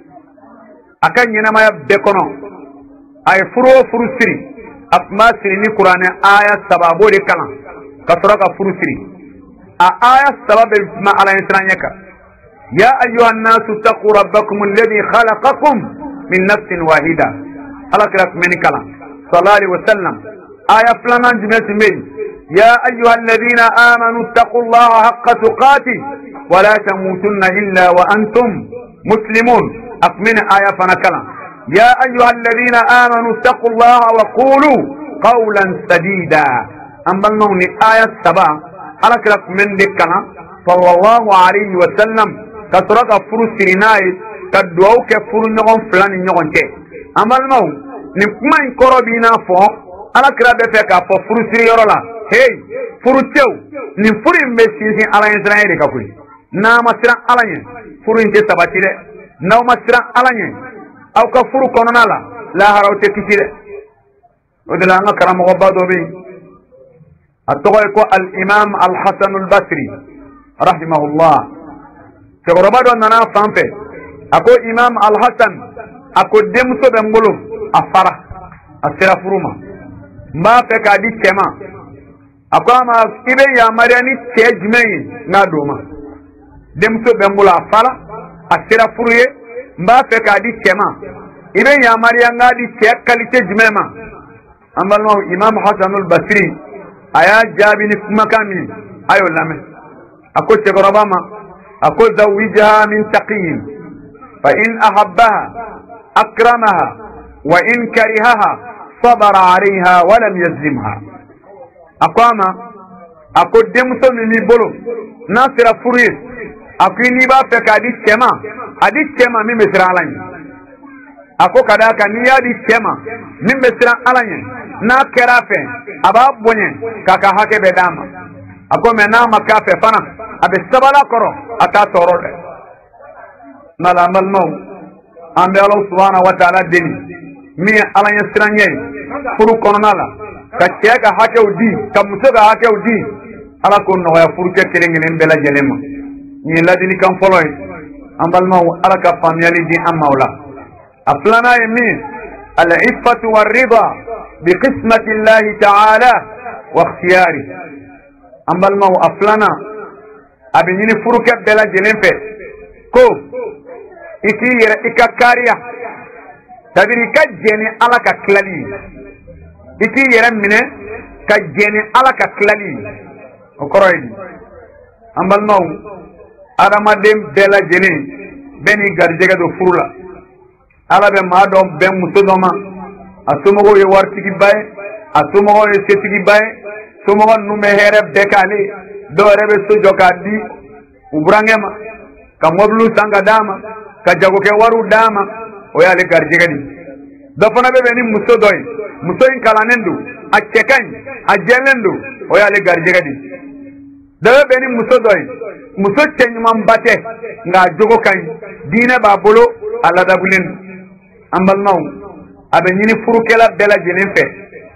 a ye furu o furu siri a tun b'a siri ni kuranɛ aya 3 a b'o de kalan ka sɔrɔ ka furu siri a aya 3 bɛ kuma ala ɲɛ siran ɲɛ kan ya ayyuha nnasu taqu rabbakum alladhi khalaqakum min nafsin wahida ala kira tun bɛ ni kalan sallallahu alaihi wa sallam aya 2 jumɛn tun bɛ yen ya ayyuha alladhina amanu taqullaha haqqa tuqatih wa la tamutunna illa wa antum muslimun a tun bɛ ni aya fana kalan يا أيها الذين آمنوا اتقوا الله وقولوا قولا سديدا أما النوني آية 7 على كلام من ذكنا صلى الله عليه وسلم كسرق فرو سرناي كدواو كفرو نغم فلان نغم كي أما المو نكما ينكرو بينا فو على كلام بفك فرو سريرولا هي فرو تيو نفرو مبسيسين على إسرائيل كفري نام سران على ين فرو انت سباتي نام سران على ين aw ka furu kɔnɔna la lahara aw tɛ kisi dɛ o de la an ka karamɔgɔba dɔ bɛ yen a tɔgɔ ye ko al-imam al-hasan al-basri rahimahullah cɛkɔrɔba dɔ nana a fan fɛ ako imam al-Hasan ako demso be ngolo afara asira furuma mba fe ka di chema ako ama ibe ya mariani chejmei na doma demso be ngolo afara asira furuye mba fe ka di chema ibe ya marianga di che qualité jmema ambalno imam Hasan al-Basri aya jabi ni makami ayo lame ako chekorobama ako zawijaha min taqiyin fa in ahabbaha akramaha wa in karihaha sabara alayha wa lam yazlimha akama ako demso mi bolo nasira furuye akini ba fe ka di chema mi mesra alani ako kadaka ni ya di chema mi mesra alani na kerafe aba bonye kaka hake bedama ako mena makafe fana abe sabala koro ata torode mala malmo ambe Allah subhanahu wa ta'ala deni mi alanya siranye furu kononala ka cheka hake udi ka musoga hake udi ala ko no ya furu ke kelengene bela jelema ni ladini kan foloy ambal maw ala ka famiyali di amawla aflana yemi al iffatu war rida bi qismati Allah ta'ala wa ikhtiyari ambal maw aflana abini furu ke bela jelempe ko iki yere ikakariya tabiri ka jeni ala ka klali iki yere mine ka jeni ala ka klali o koroydi ambal maw adama dem bela jeni beni garjega do furula ala be ma do ben musodoma asumo ye wartigi bay asumo ye setigi bay sumo nume here bekale do rebe so jokadi ubrangema ka modlu sanga dama ka jago ke waru dama o yale garjega di do fana be ni musodoy musoyin kalanendu accekan ajelendu o yale garjega di do be ni musodoy muso cenyman bate nga jogo kan dina ba bolo ala dabulen ambal maw abe nyini furukela bela jenen fe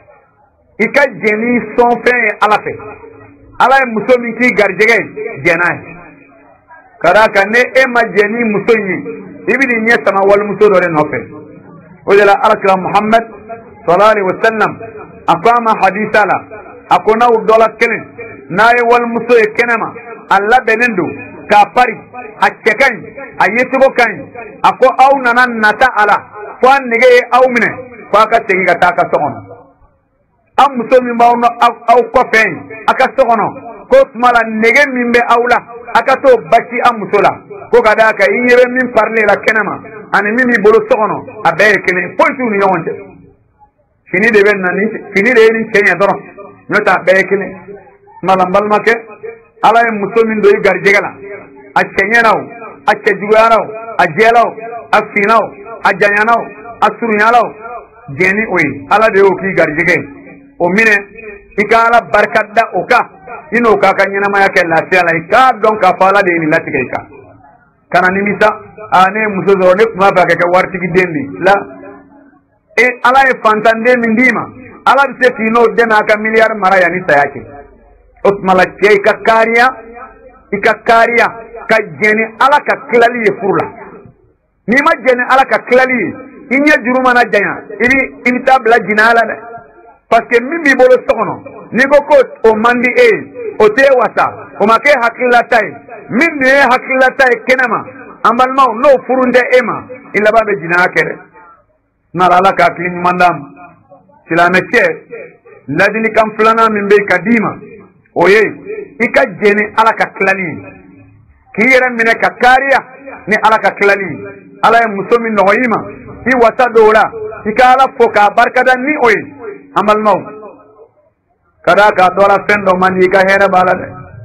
ika jeni son fe ala fe ala muso min ki garjega jenay karaka ne e ma jeni muso yi ibidi nye sama wal muso dore no fe o jala alakra Muhammad sallallahu alaihi wasallam aqama hadithala akona udola kenen naye wal muso e kenema alla benendo ka pari accekan ayetugo kan ako aw nanan nata ala fan nige aw mine fa ka tegi ga taka sokono am muso mi mawno aw ko fen aka sokono ko smala nige mimbe awla aka to baki am musola ko kada ka yire min parler la kenama ani mimi bolo sokono abe kene pontu ni yonte fini de ben nani fini de ni kenya doro nota be kene malambal make ala e musomin do garjegala a kenyanaw a kejugaraw a jelaw a finaw a janyanaw a surunyalaw jeni oy ala de o ki garjege o mine ikala barkadda oka ino ka kanyana maya ke lasiala ika don ka fala de ni latika ika kana nimisa ane musozo ne kuma ba ka wartigi dendi la e ala e fantande mindima ala se kino de na ka miliyar maraya ni sayake osmala ke ikakaria ka jeni ala ka klali e furla ni ma jeni ala ka klali inya juruma na janya ibi tabla jinala de parce que mimi bolo sokono ni ko o mandi o te wasa o make hakilla tay min ne hakilla tay kenama amal maw no furunde ema illa babe jina kere nara ala ka klin mandam silame che ladini kam flana min be kadima oye ika jeni ala ka klali kiyere mine ka kariya ni ala ka klali ala e musomi noyima i wasa dola ika ala foka barkada ni oye amal maw kada ka dola fendo mani ka hera balade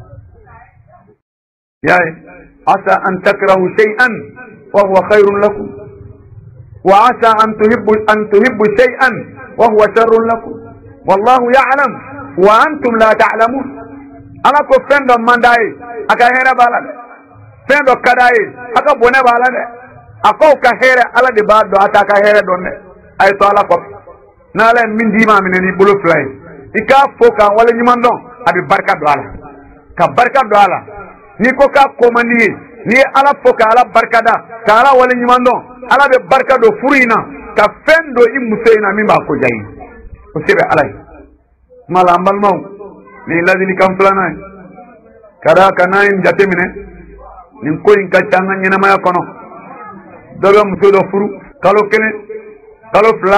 yaay asa an takrahu shay'an wa huwa khairun lakum wa asa an tuhibbu shay'an wa huwa sharrun lakum wallahu ya'lam wa antum la ta'lamun ala ko fendo mandaye aka hera balade fendo kadaye aka bone balade ako ka hera ala de ba do ata ka hera donne ay to ala ko nala min dima mineni bulu fly ika foka wala nyimandon abi barka do ala ka barka do ala ni ko ka komandi ni ala fo ka ala barkada ka ala wale nyimando ala be barka do furina ka fendo i museina min ba ko jayi o sebe alay mala ambal maw ni ladini kam fulana kada kana in jatemine nin ko in ka tanga nyina maya kono dobe muso do furu kalo kene kalo fla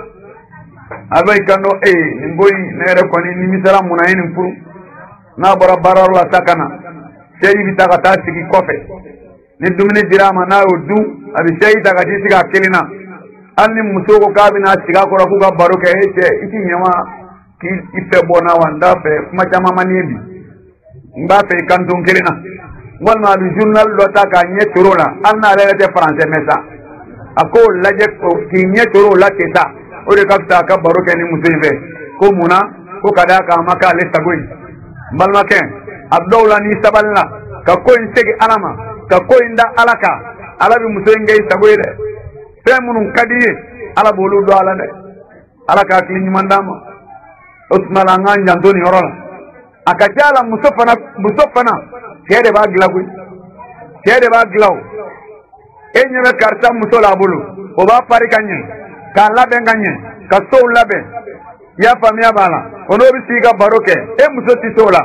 abay kando nin boy nere koni ni misala munayin furu na bara barar la sakana sey bi taga ta sigi kofe ni dumini dirama na du abi sey taga ti siga kelina anni muso ko kabina siga ko ra ku ga baro ke ite iti nyama ki ife bona wanda fe kuma jama manibi mba fe kanton kelina wal ma du journal do ta ka nye torola anna le de français messa ako laje ko ki nye torola keta o de kapta ka baro ke ni muso ife ko muna ko kada ka maka le sagoy balma ken abdawla ni sabalna ka ko insegi alama ka ko inda alaka alabi muso ngay sagoy de fe munun kadiye ala bolu do ala de alaka kli mandama usmala ngan jantoni orola akajala musofana kede ba glagu kede ba glaw enye be karta musola bolu o ba pari kanye ka labe nganye ka so labe ya famia bala ono bi siga baroke e muso tisola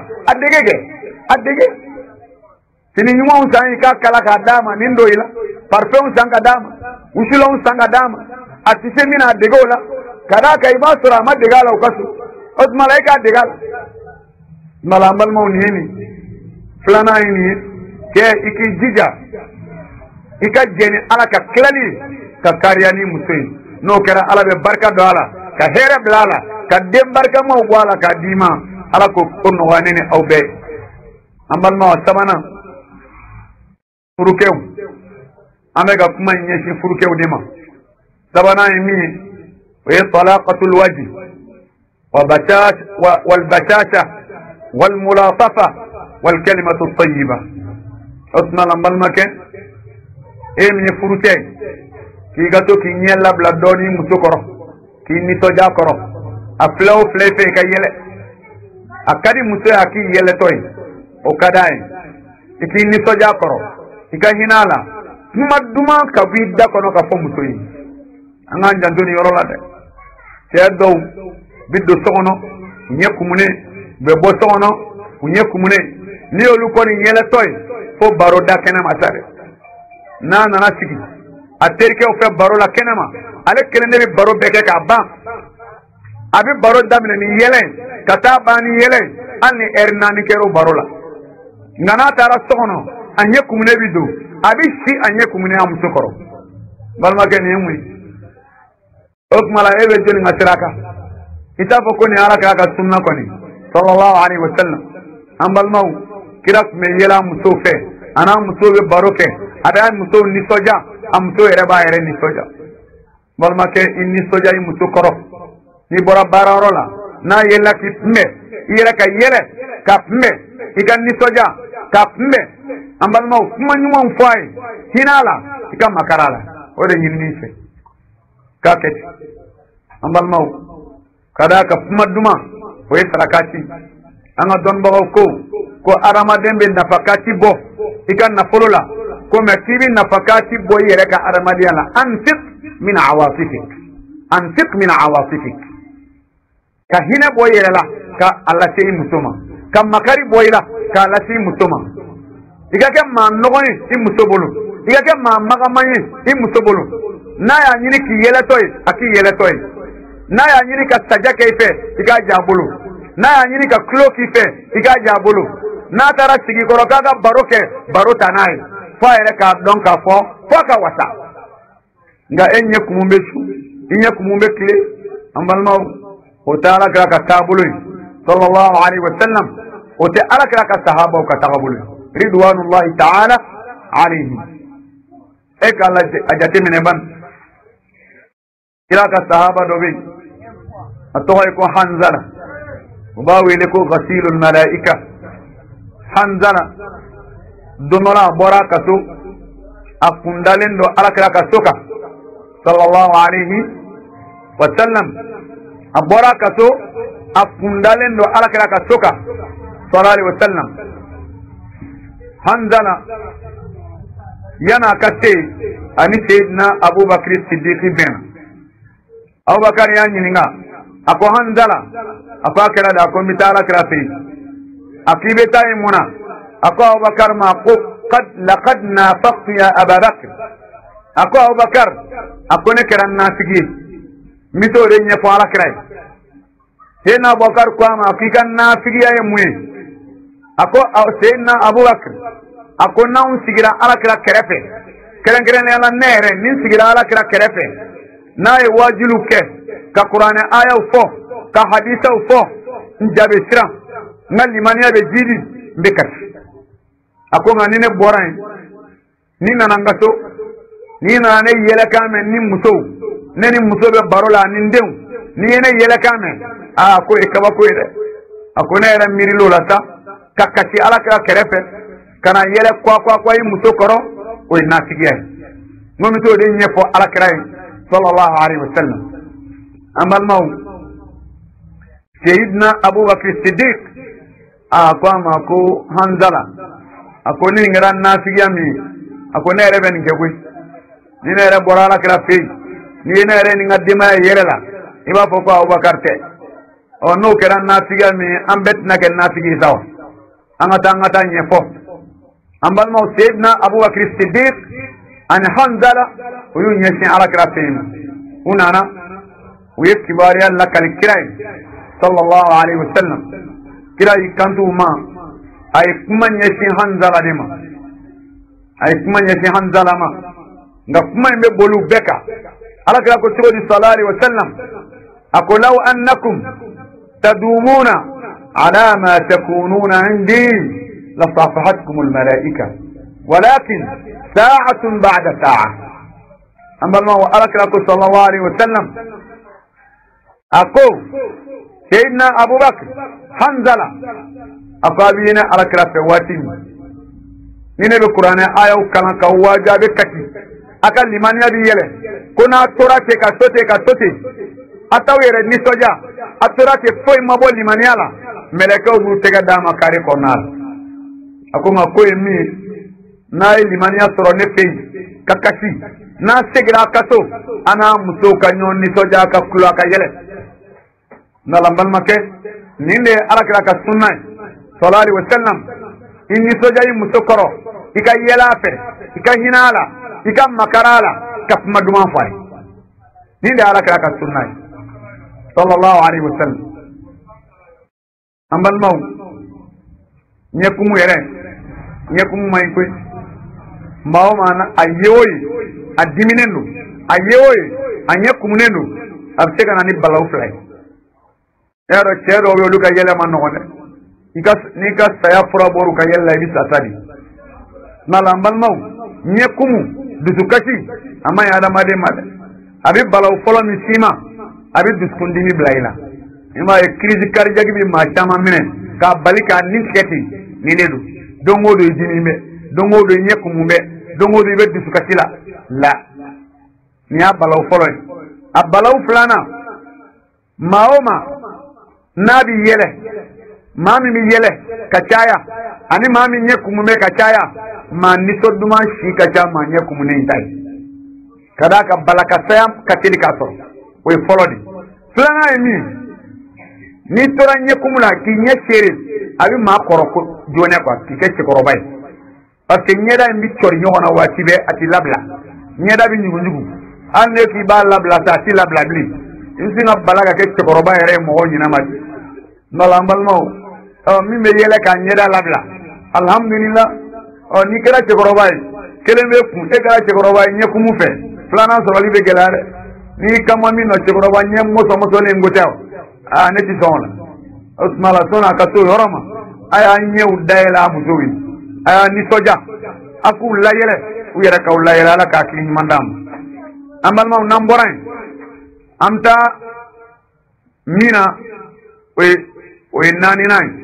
adege tini nyuma unsangi ka kala ka dama nindo ila parfum sanga dama usilo sanga dama atise mina adegola kada ka ibasura madegala ukasu os malaika adegala malambal mawniyeni flana yini ke iki jija ika jeni ala ka klali ka kariyani musoyi no kera ala be barka do ala ka here blala ka dem barka mo wala ka dima ala ko onno wanene awbe ambal ma samana furukew amega kuma nyeshi furukew dima sabana yimi wa talaqatul wajh wa batat wal batata wal mulatafa wal kalimatu at-tayyiba osna lambal make emi furute ki gato ki nyella bla doni musukoro ki ni toja koro a flow flefe ka yele akadi musu aki yele toy o kadai ki ni toja koro ika hinala duma ka bidda kono ka fo musu yi anga jandoni yorola de te do biddo sono nyekumune be bo sono nyekumune ni olu ko ni yele toy fo baro da kena masare na nana sigi aterke o fe baro la kenema ale kenene bi baro beke ka ba abi baro damne ni yele kata bani yele anni ernani kero baro la ngana tara sono anye kumune bidu abi si anye kumune am sokoro balma ken yemui ok mala ebe jeni ngasiraka itafo ko ni alaka ka sunna ko ni sallallahu alaihi wasallam ambal mau kirak me yela musofe ana musobe baroke ada muso ni soja am so ere ba ere ni soja bal ma ke inni soja yi muso koro ni bora bararola na yela ki me yela ka yele ka me ikan ni soja ka me ambal ma kuma nyuma mfai hinala ikam makarala ode nyinni se ka ke ambal ma kada ka kuma duma o sarakati anga don ba ko arama dembe nafakati bo ikan nafolola ko me kibi nafakati bo yere ka arama diala anfiq min awasifik ka hina bo yere la ka Allah sey musoma ka makari bo yela ka Allah sey musoma igake ma nogoni imusobolo igake ma magamani imusobolo na ya nyini ki yele toy aki yele toy na ya nyini ka sajake ife iga jabulu na ya nyini ka kloki ife iga jabulu na tara sigi koro kaga baroke barota nai fa ere ka don ka fo ka wasa nga enye kumumbe su inye kumumbe kle ambal maw o taala ka tabulu sallallahu alaihi wasallam o te ala ka sahaba ka tabulu ridwanullah ta'ala alaihi e ka la ajate mine ban ila ka sahaba do bi atoy ko hanzala ubawi le ko ghasilul malaika hanzala donola bora kaso akundalen do alakra kasoka sallallahu alaihi wasallam abora kaso akundalen do alakra kasoka sallallahu alaihi wasallam hanzala yana kate ani sayyidina Abubakar Siddiq ben Abubakar ya nyinga ako Hanzala ako akira da ko mitala krafi akibe tay muna ako Abubakar ma ko laqad nafaqtu ya Abubakar ako Abubakar ako ne kiran nafigi mito de nya fala kray sayyidina Abubakar ko ma afikan nafigi ay muye ako sayyidina Abubakar ako naun sigira alakira kerefe keren keren ala nere nin sigira alakira kerefe na ye wajilu ke ka qur'ane aya fo ka hadisa fo njabe sira ngal limaniya be jidi bekat ako ngani ne boran ni nanangato ni nane yele kame ni muso neni muso be barola ni ndew ni ne yele kame ko e kaba ko ide ako ne era mirilo lata kakati alakira kerefe kana yele kwa yi muso koro o nasigiya ngomi to de nyefo alakira sallallahu alaihi wasallam amal maw sayyidina Abubakar Siddiq ma ko Hanzala ako ni ngara nasigiya mi ako ne rebe ni kegwe ni ne rebe borala kira fe ni ne rebe ni ngadima yerela iba fo ko Abubakar te o no kera nasigiya mi ambet na ken nasigi sawa angata nyefo ambal maw sayyidina Abubakar Siddiq an Hanzala uyu nyesi ala kratin unana uye kibari alla kalikirai sallallahu alaihi wasallam kirai kantu ma ay kuma nyesi Hanzala dema ay kuma nyesi Hanzala ma nga kuma imbe bolu beka ala kra ko sallallahu alaihi wasallam aqulaw annakum tadumuna ala ma takununa indi لصافحتكم الملائكة ولكن ساعة بعد ساعة أما الله أرك صلى الله عليه وسلم أقول سيدنا أبو بكر حنزلة أقابينا أرك واتم نيني بقرآن آية وكلام كواجا بكتي أكل لمن يبي يله كنا توراتي كسوتي أتوير نسوجا أتوراتي فوي مبول لمن يلا ملكه بوتega dama kare konal ako nga ko emi na limaniya soro ne fe kakasi na segira kaso ana muso kanyo ni soja ka kula ka yele na lambal make ninde alakira ka sunna sallallahu alaihi wasallam inni soja yi muso koro ika yela fe ika hinala ika makarala ka maduma fay ninde alakira ka sunna sallallahu alaihi wasallam ambal maw nyekumu yere nyekumu may koy mbaw mana ayewoy adiminendo ayewoy anyekumu nendo absega nani balaw flay ero chero we luka yele man nonde nika saya fura boru ka yella bi satadi na lambal maw nyekumu dusukati ama ya adama de made abi balaw folo mi sima abi duskundi mi blayla ima e crise cardiaque bi ma chama minen ka balika nisketi ninedu dongo do jinimbe dongo do nyekumumbe dongo do be sukatila la ni abalaw folo abalaw flana maoma nabi yele mami mi yele kachaya ani mami nyekumumbe kachaya ma nisoduma shi kacha ma nyekumune intai kadaka balaka sayam katili kaso we folo di flana emi ni tora nyekumula ki nyesere abi ma koroko jone kwa kike korobay parce que nyeda mbi chori nyona wati be ati labla nyeda bi nyugu anne ki ba labla ta ti labla bli insinga balaga ke korobay re mo nyina mati no lambal mo mi me yele ka nyeda labla alhamdulillah o ni kera korobay kelembe ku e kera korobay nyekumu fe flana so libe gelare ni kama mi no korobay nyem mo so le ngotaw ne ti zona usmala sona ka to yorama aya nyew dayla muzowi aya ni soja aku layele u yere ka layela la ka kin mandam amal ma namboran amta mina we 99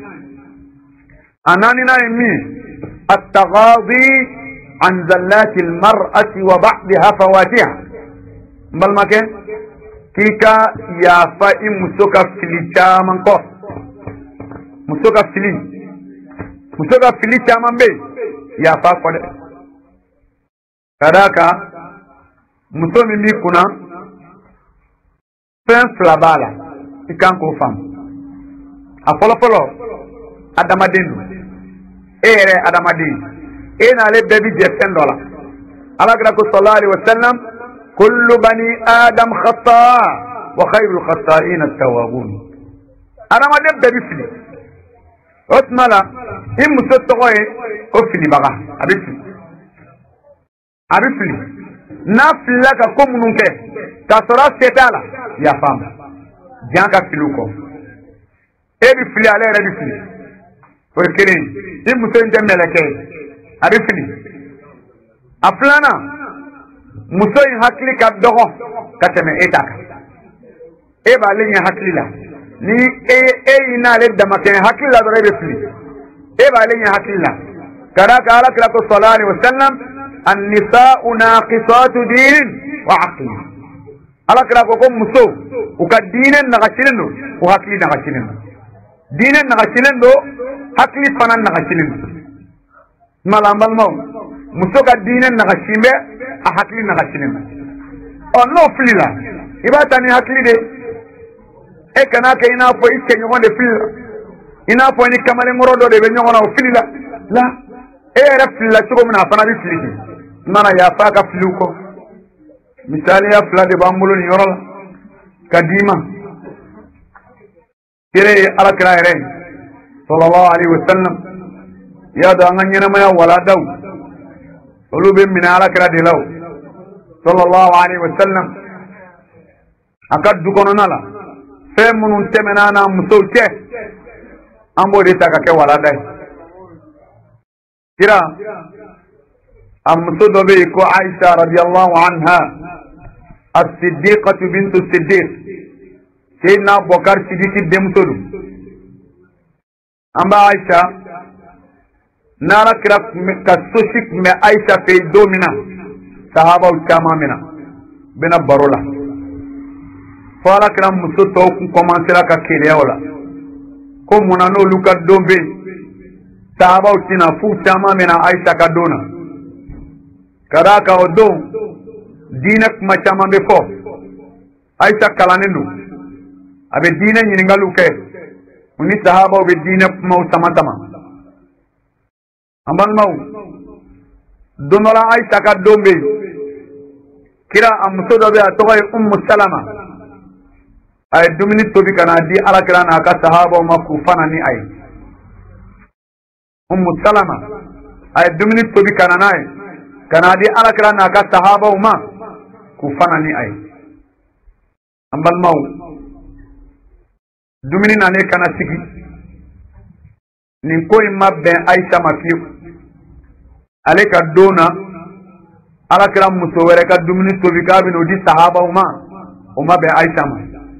99 mi at-taghadi an zallati al-mar'ati wa ba'daha fawatiha bal make kika ya fa musoka filicha manko musoka fili chaman be ya fa ko de kadaka muso min b'i kunna fɛn fila b'a la i kan k'o faamu a fɔlɔfɔlɔ adamaden don e yɛrɛ adamaden e n'ale bɛɛ bi jɛ fɛn dɔ la alakira ko sallallahu alaihi wasallam kullu bani adam khata wa khayrul khata'in at-tawwabun adamaden bɛɛ bi fili o tuma la i muso tɔgɔ ye o filibaga a bɛ fili n'a filila ka ko minnu kɛ k'a sɔrɔ a se t'a la yafa ma jan ka fili kɔ e bi fili ale yɛrɛ bi fili o ye kelen i muso in tɛ mɛlɛkɛ ye a bɛ fili a filanan muso in hakili ka dɔgɔ ka tɛmɛ e ta kan e b'ale ɲɛ hakili la ni e y'i n'ale damakɛɲɛ hakili la dɔrɔn e bɛ fili e b'ale ɲɛ hakili la ka d'a kan alakira ko sallallahu alaihi wasallam an-nisa'u naqisatu din wa aqli alakira ko muso u ka diinɛ nagasilen don u hakili nagasilen don diinɛ nagasilen don hakili fana nagasilen don mala an balimaw muso ka diinɛ nagasin bɛ a hakili nagasilen don n'o filila i b'a ta ni hakili de e kana kɛ i n'a fɔ i cɛɲɔgɔn de filila i n'a fɔ ni kamalenkɔrɔ dɔ de bɛ ɲɔgɔn na o filila la e yɛrɛ filila cogo min na a fana bɛ fili ten n mana yafa ka filiw kɔ misaliya fila de b'an bolo nin yɔrɔ la ka d'i ma kere ye alakira yɛrɛ ye sallallahu alaihi wasallam i y'a dɔn an ka ɲɛnamaya waladaw olu bɛ minɛ alakira de la o sallallahu alaihi wasallam a ka du kɔnɔna la fɛn minnu tɛmɛna n'a musow cɛ an b'o de ta ka kɛ walada ye kira a muso dɔ bɛ yen ko Aisha radiyallahu anha as-siddiqatu bintu siddiq Seydina Abubakar Sidiki denmuso don an b'a Aisha n'ala kira ka sosi tun bɛ Aisha fɛ yen don min na sahabaw caman min na bɛna baro la fo ala kira muso tɔw kun kɔmansera ka keleya o la ko munna n'olu ka don bɛ yen sahabaw tina fu caman min na Aisha ka don na ka d'a kan o don diinɛ kuma caman bɛ fɔ Aisha kalannen don a bɛ diinɛ ɲininkaliw kɛ u ni sahabaw bɛ diinɛ kumaw sama sama an balimaw don dɔ la Aisha ka don bɛ yen kira a muso dɔ bɛ yen a tɔgɔ ye Ummu Salama a ye dumuni tobi ka n'a di alakira n'a ka sahabaw ma k'u fana ni a ye Ummu Salama a ye dumuni tobi ka na n'a ye ka n'a di alakira n'a ka sahabaw ma k'u fana ni a ye an balimaw dumuni nalen kana sigi nin ko in ma bɛn Aisha ma fiyewu ale ka don na alakira muso wɛrɛ ka dumuni tobi k'a bɛna o di sahabaw ma o ma bɛn Aisha ma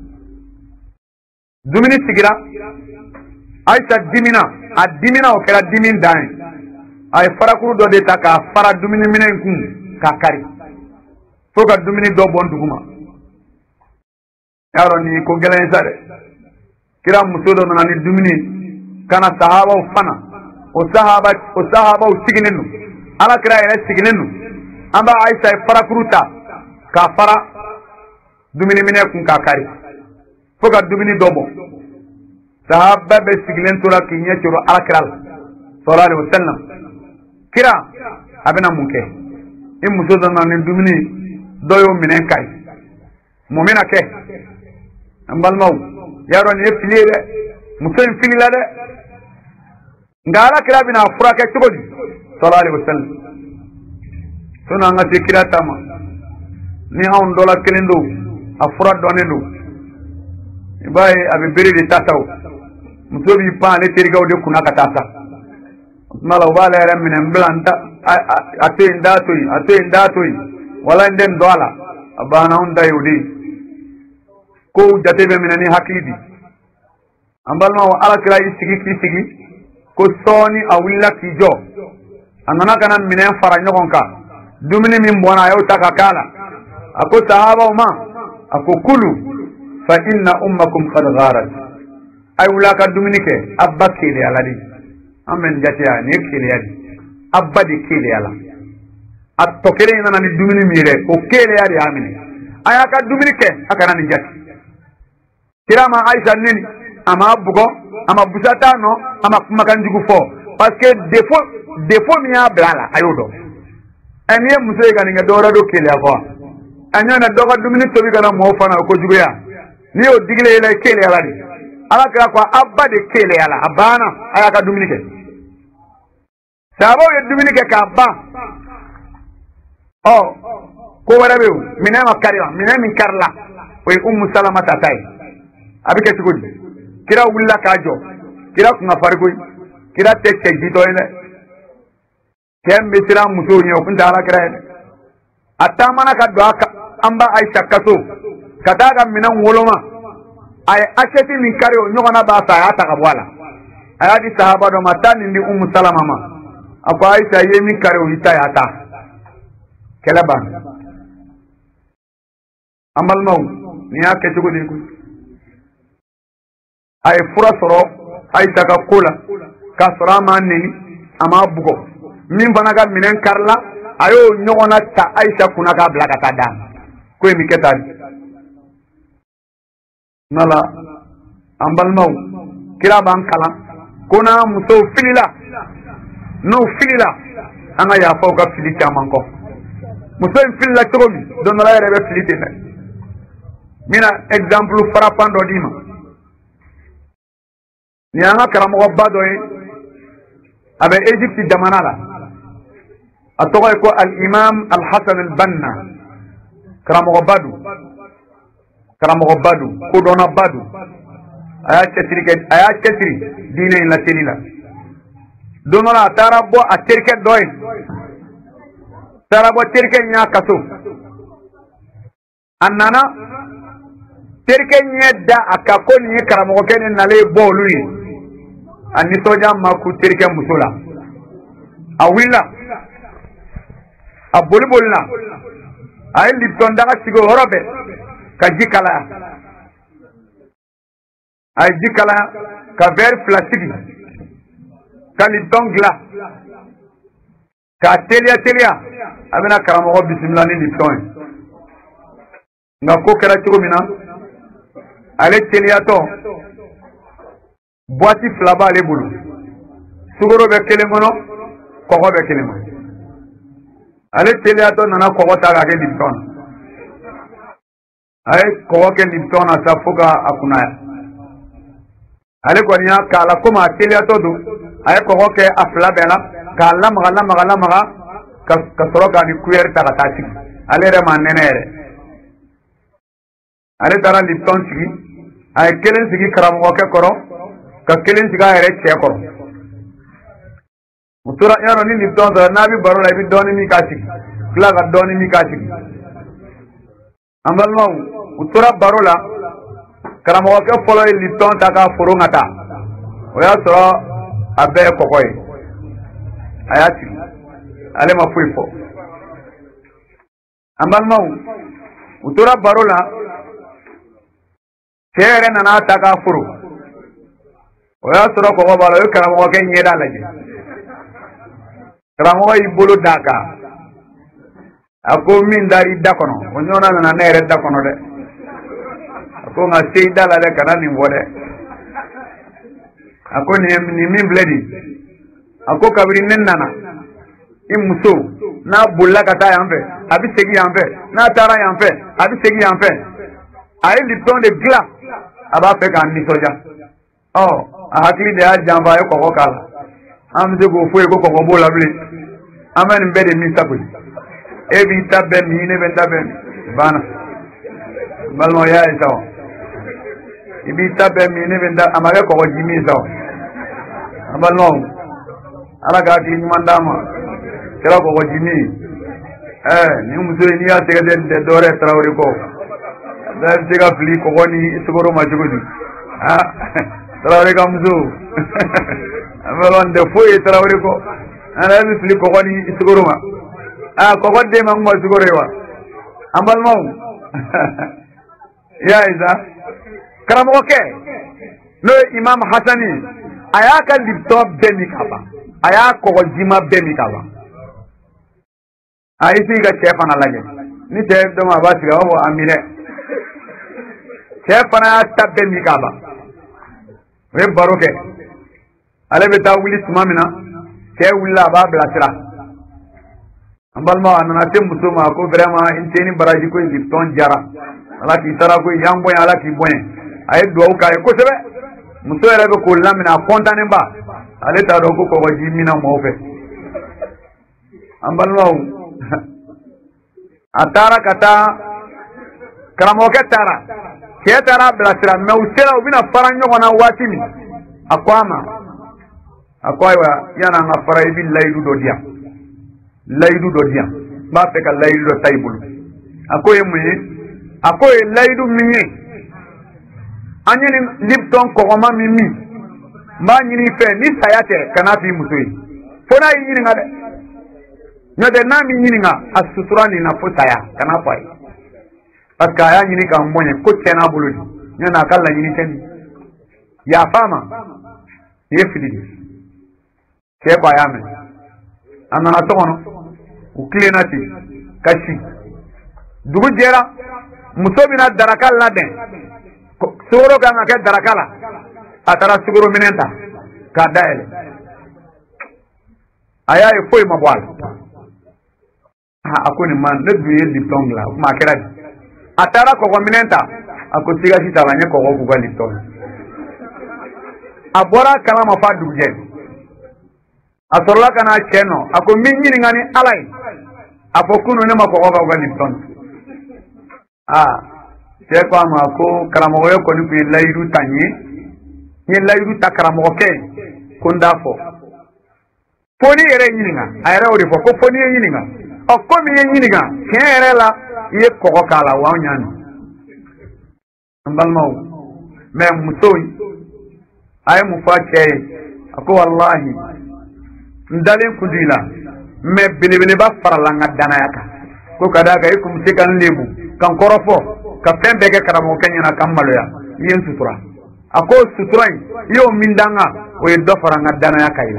dumuni sigira Aisha dimina a dimina o kɛra dimi dan ye a ye farakuru dɔ de ta k'a fara dumuni minɛ in kun k'a kari fo ka dumuni dɔ bɔn duguma y'a dɔn nin ko gɛlɛn ye sa dɛ kira muso dɔ nana ni dumuni kana sahabaw fana o sahabaw sigilen don alakira yɛrɛ sigilen don an b'a Aisha ye farakuru ta k'a fara dumuni minɛ kun k'a kari fo ka dumuni dɔ bɔ sahaba bɛ sigilen tora k'i ɲɛ coro alakira la sallallahu alaihi wasallam kira a bɛna mun kɛ i muso dɔ nana ni dumuni dɔ y'o minɛ ka ye mun bɛna kɛ an balimaw y'a dɔn nin ye fili ye dɛ muso in filila dɛ nka alakira bɛna a furakɛ cogo di sallallahu alaihi wasallam sɔnni an ka se kira ta ma ni anw dɔ la kelen don a fura dɔnnen don i b'a ye a bɛ bere de ta sa o muso b'i pan ale terikɛw de kunna ka taa sa o tuma la u b'ale yɛrɛ minɛ n bila n ta a to yen n t'a to yen a to yen n t'a to yen wala n tɛ n dɔn a la a banna anw ta ye o de ye kow jate bɛ minɛ ni hakili di an balimaw alakira y'i sigi k'i sigi ko sɔɔni a wulila k'i jɔ a nana ka na minɛn fara ɲɔgɔn kan dumuni min bɔnna a y'o ta ka k'a la a ko sahabaw ma a ko kulu fa inna ummakum qad gharat ay wula ka dumuni kɛ abba keleyala de an bɛ nin jate yan nin ye keleya de abba de keleyala atokere ina ni dumini mire o kele ya di amini aya ka dumini ke aka na ni jati kira ma Aisha nini ama bugo ama busata no ama makanjugu fo parce que défaut mi ya blala ayodo eniye muso ga ni dora do kele afo anya na doga dumini tobi kana mo fana ko jugo ya ni o digle ila kele ala di ala kira kwa abba de kele ala abana aya ka dumini ke sabo ye dumini ke ka abba oh ko wara be mina makarira mina min karla o ummu salama tatai abike sigodi kira wulla kajo kira kunga fargoy kira tecce jito ene tembe sira muso nyo kunta ala kira ene atamana ka do amba Aisha kaso kadaga mina woloma ay acheti min kare o nyogona ba sa ata ka bwala ayadi sahaba do matani ndi ummu salama ma apa Aisha ye min kare o hita ata kelaban amal maw ni ake tugo ni ku ay fura soro ay taka kula ka sora manni ama bugo min bana ga minen karla ayo nyogona ta Aisha kuna ga blaga ta dan ko mi ketan nala ambal maw kira ban kala kuna muso filila no filila anga ya fawga fili chaman ko muso filila togomi don la rebe fili te mina exemple frappant do dima ni anga karamo bado e abe Egypte jamanala atogo ko al imam al Hasan al Banna karamo badu ko dona badu aya cetri dine la tenila donora tarabo a terke doy tarabo terke nya kaso annana terke nyedda akako ni karamo kenen nale bolui anni soja maku terke musula awilla abulbulna ay lipton daga sigo horobe ka jikala ay jikala ka verre plastique ka lipton glas ka telia abena karamo bismillah ni lipton nga ko kera tigo mina ale telia to boîte flaba ale bulu sugoro be kelengono koko be kelengono ale telia to nana koko ta ga ke lipton ay koko ke lipton asa fuga akuna ale ko nya kala koma telia to do ay koko ke afla bela kala maga ka soroga ni kuyer ta ta ci ale re manenere ale tara lipton sigi ay kelen sigi karamo ke koro ka kelen siga ere che koro mutura yaro ni lipton da nabi baro la bi doni mi ka sigi kla ga doni mi ka sigi ambal maw mutura baro la karamo ke folo lipton ta ka furu ngata o ya so abe kokoy ayati ale ma fuifo ambal maw mutura baro la kere nana taka furu o ya soro ko balo yo karamo ke nyeda laje karamo ibulu daka ako min dari dakono o nyona na nere dakono de ako nga seida la de kana ni wode ako ni min bledi ako kabiri nennana imuso na bulla kata yambe abi segi yambe na tara yambe abi segi yambe ay lipton de glace aba fe kan ni soja oh a hakili de ajamba yo koko kala am de go fo ko koko bola bli amen be de mi sabuli e bi tabbe mi ne be tabbe bana balmo ya eso ibi tabbe mi ne be nda amage koko jimi so balmo ala ga ki mandama kera koko jimi ni muso ni ya tege de dore trawri ko da tiga fili ko ni isugoro majugudi trawre kamzu amelon de foye trawre ko ana mi fili ko ni isugoro ma ko godde ma mo isugoro wa ambal maw ya iza karamo ke no imam hasani aya ka liptop be mi kaba aya ko jima be mi kaba aisi ga chef ana lage ni chef do ma ba siga o amire chef ana tabbe mi kaba we baroke ale be tawili tumamina ke willa ba blasira ambal ma anana tem musuma ko vraiment inteni baraji ko indi ton jara ala ki tara ko yambo ala ki boy ay do ka ko sebe muso era be ko lamina kontane ba ale ta do ko ko jimina mo fe ambal ma atara kata karamo ke tara blasira me usela ubina faranyo kona watimi akwama akwaiwa yana ngafara ibi laidu do dia ba fe ka laidu do taybulu akoye laidu minye anyini lipton ko ma mimi ma nyini fe ni sayate kana fi musoi fona yini ngade nyode na mi nyini nga asuturani na fotaya kana fai paska ya nyini ka mbonye ko tena buludi nyana kala nyini teni ya fama yefidi ke kwa yame anana tono uklenati kashi dugu jera musobina darakal la den suguro kan ke darakala atara suguro minenta ka daele aya e foi mabwal akoni man ne duye lipton la ma kera atara ko minenta akosiga sitabanye ko ko buga lipton abora kala ma fa duje asorola kana cheno ako minyi ngani alai apokuno ne ma ko buga lipton se ko ma ko karamo yo ko ni lairu tanye ni lairu takaramo ke kundafo foni ere nyininga ayra ori fo ko foni nyininga o ko mi nyininga kere la ye ko kala wa nyano ambalmo me musoy ay mu fa che ako wallahi ndalen kudila me bilibili ba farala ngadana yaka ko kada ga ikum sikan lebu kan korofo ka pembe ke karamo kenyana kamalo ya yen sutura ako sutura yo mindanga o do faranga dana yaka ila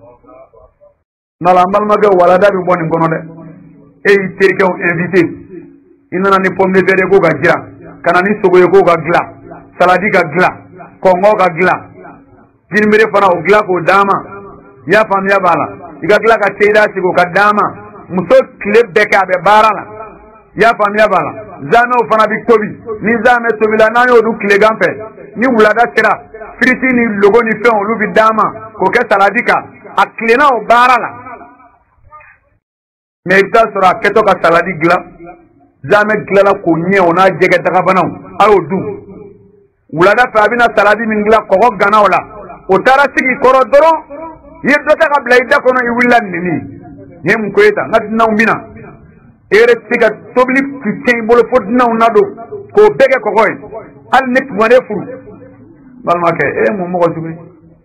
nala mbal maga wala da bi boni ngono de e terke on invité inana ni pomme de terre ko ga jira kana ni sogo ko ga gla saladi ga gla kongo ga gla jinmire fana o gla ko dama ya fam ya bala iga gla ka teida sigo ka dama muso kleb de ka be barala ya fam ya bala zame o fana bi tobi ni zame tobi la nani o du kle gampe ni wulada tira friti ni logo ni fe on lu bi dama ko ke saladi ka aklena o barala mais il t'a sera keto ka saladi gla jamais gla la ko nye ona jege daga banaw ayo du wulada fa bina saladi min gla ko gana wala o tara sigi koro doro yeddo ta kabla ida kono i willan ni yem ko eta ngat naw mina ere siga tobli kitchen bolo fot naw nado ko bege ko koy al nek wone furu balma ke e mo ko subi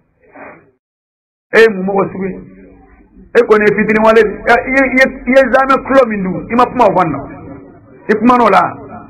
e ko ne fitini wale ye zame klo mindu ima puma wanna ipuma no la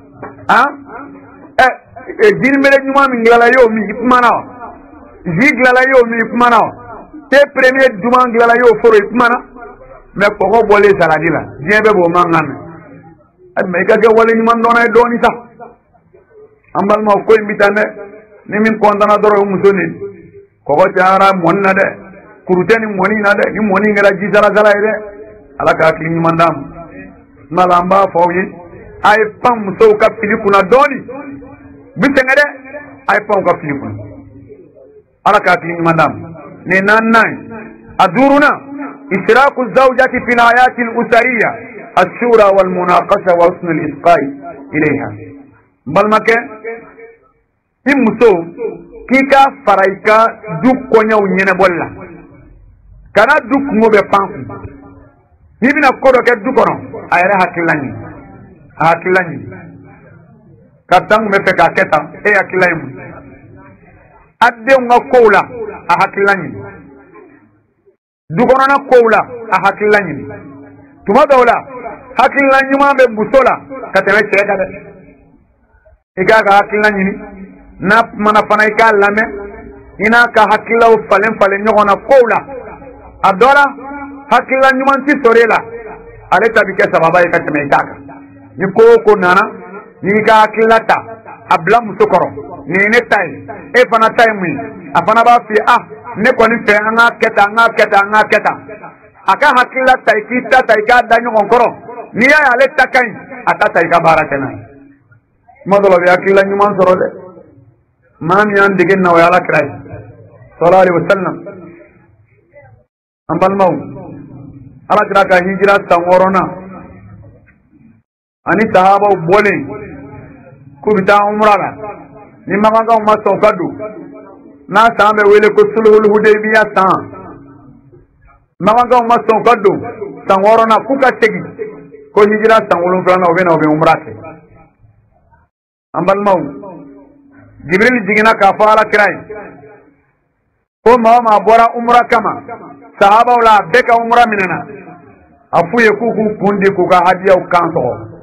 din mele nyuma min glala yo mi ipuma na ji glala yo mi ipuma na te premier duma glala yo foro ipuma na me ko bolé saladi la bien be bo mangam me ga ke wale nyuma ndona do ni sa ambal ma ko imitane ni min kontana doro musoni ko tiara monna de kuruteni moni na de ni moni ngara jisala sala ide ala ka kli mandam malamba fawyi ay pam so ka filikuna doni bitengade ay pam ka filikuna ala ka kli mandam ne nan aduruna ishraku zawjati fil hayati al usariya الشورى والمناقشه وحسن الاسقاء اليها bal make immuso kika faraika duk ko nyaw nyene bolla kana duk ngobe panku hibina kodo ke dukono ayre hakilani katang me peka keta e hakilani adde nga koula a hakilani dukono na koula a hakilani tuma dawla hakilani ma be busola kateme chega de igaga hakilani na mana fanaika lame ina ka hakila falen nyogona koula adora hakila nyumanti sorela ale tabi ke sababa e ka teme itaka ni ko nana ni ka kilata abla musokoro ni ne tay e fana tay mu afana ba fi ne ko ni fe anga keta aka hakilla tay kita tay ka danyo konkoro ni ya ale takai ata tay ka barakena modolo bi akilla nyuman soro de man yan digen na wala kray sallallahu alaihi wasallam ambal mau ala kira ka hijra sanworona ani sahaba bole ku bita umrara ni maganga umma sokadu na sambe wele ko sulhul hudaybiya sa maganga umma sokadu sanworona ku ka tegi ko hijra sanwolon flana obe umrate ambal mau jibril jigina ka fala kirai ko ma bora umra kama sahaba wala beka umra minana afuye ku kundi ku ga hadiya kanto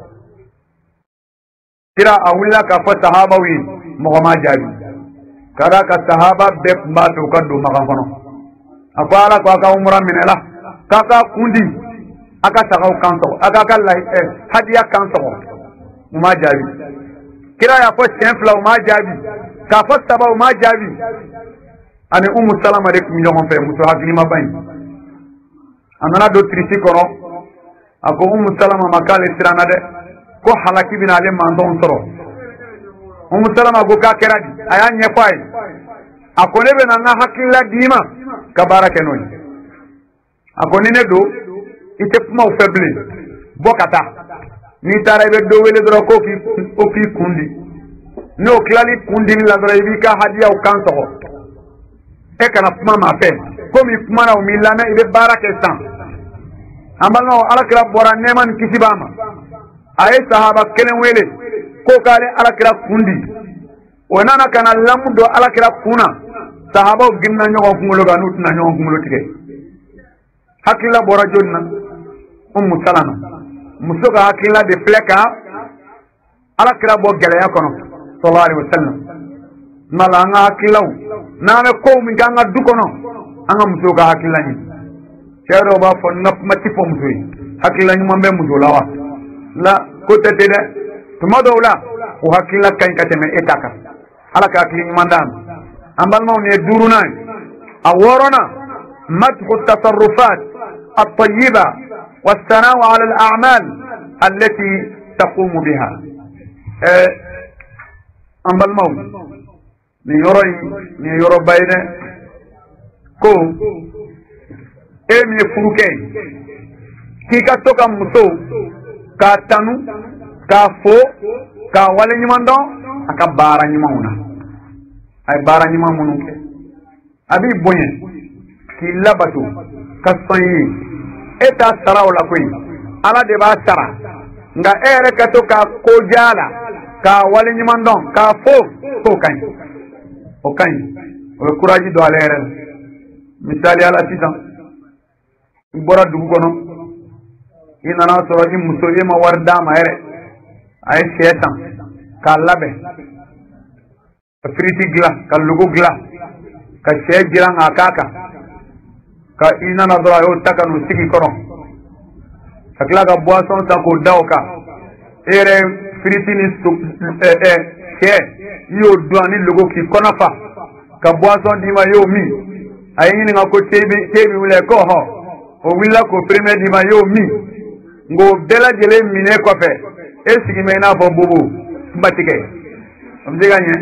kira awilla ka fa sahaba wi mo ma jabi kada ka sahaba be ba to kadu maka kono akwala ko ka umra minala kaka kundi aka sagaw kanto aka kala hadiya kanto ma jabi kira ya fa senfla ma jabi ka fa saba ma jabi ani salama de kum ñoxon fe muso hakilima bañ anana do trisi kono ako salama makale sirana de ko halaki bina ale mandon soro salama go ka keradi aya ñefay ako ne be na hakilla dima ka barake noy ako ni ne do ite kuma faible bokata ni tara be do wele dro ko ki kundi no klali kundi la dro ibi ka hadiya o kan so e kana kuma ma fe komi kuma na mi lana ibe barake san amalno alakra bora neman kisibama ay sahaba kelen wele ko kale alakra kundi onana kana lamudo alakra kuna sahaba ginna nyogo kumulo ga nutna nyogo kumulo tike hakila bora jonna salama musoga hakila de fleka alakra bo gele yakono sallallahu alaihi wasallam malanga hakilaw naame ko mi ganga dukono anga musoga hakila ni cero ba fo nap mati fo musoy hakila ni mambe muso lawa la ko tete de to madawla ko hakila kan kateme etaka alaka hakili ni mandan ambal maw ne duruna aworona madhu at-tasarrufat at-tayyiba والثناء على الأعمال التي تقوم بها أما الموت نيوري بين كو إمي فروكي كي كتوكا مسو كاتانو كافو كاوالي نيماندو أكا بارا نيماونا أي بارا نيماونا أبي بوين كي لبتو كسانيي eta sara wala koy ala de ba sara nga ere ka to ka ko jala ka wali nyimandon ka fo ko kan o courage do ala ere misali ala titan ibora dugu kono ina na so ni musoye ma warda ma ere ay setan ka labe friti gla ka lugu gla ka se giran akaka ka ina na dora yo takanu sigi kono akla ka boisson ta ko dawka ere fritini ke yo duani logo ki kono fa ka boisson di ma yo mi ayini nga ko tebi wule ko ho o willa ko premier di ma yo mi ngo bela jele mine ko fe e sigi me na fo bobo mbatike am diga nye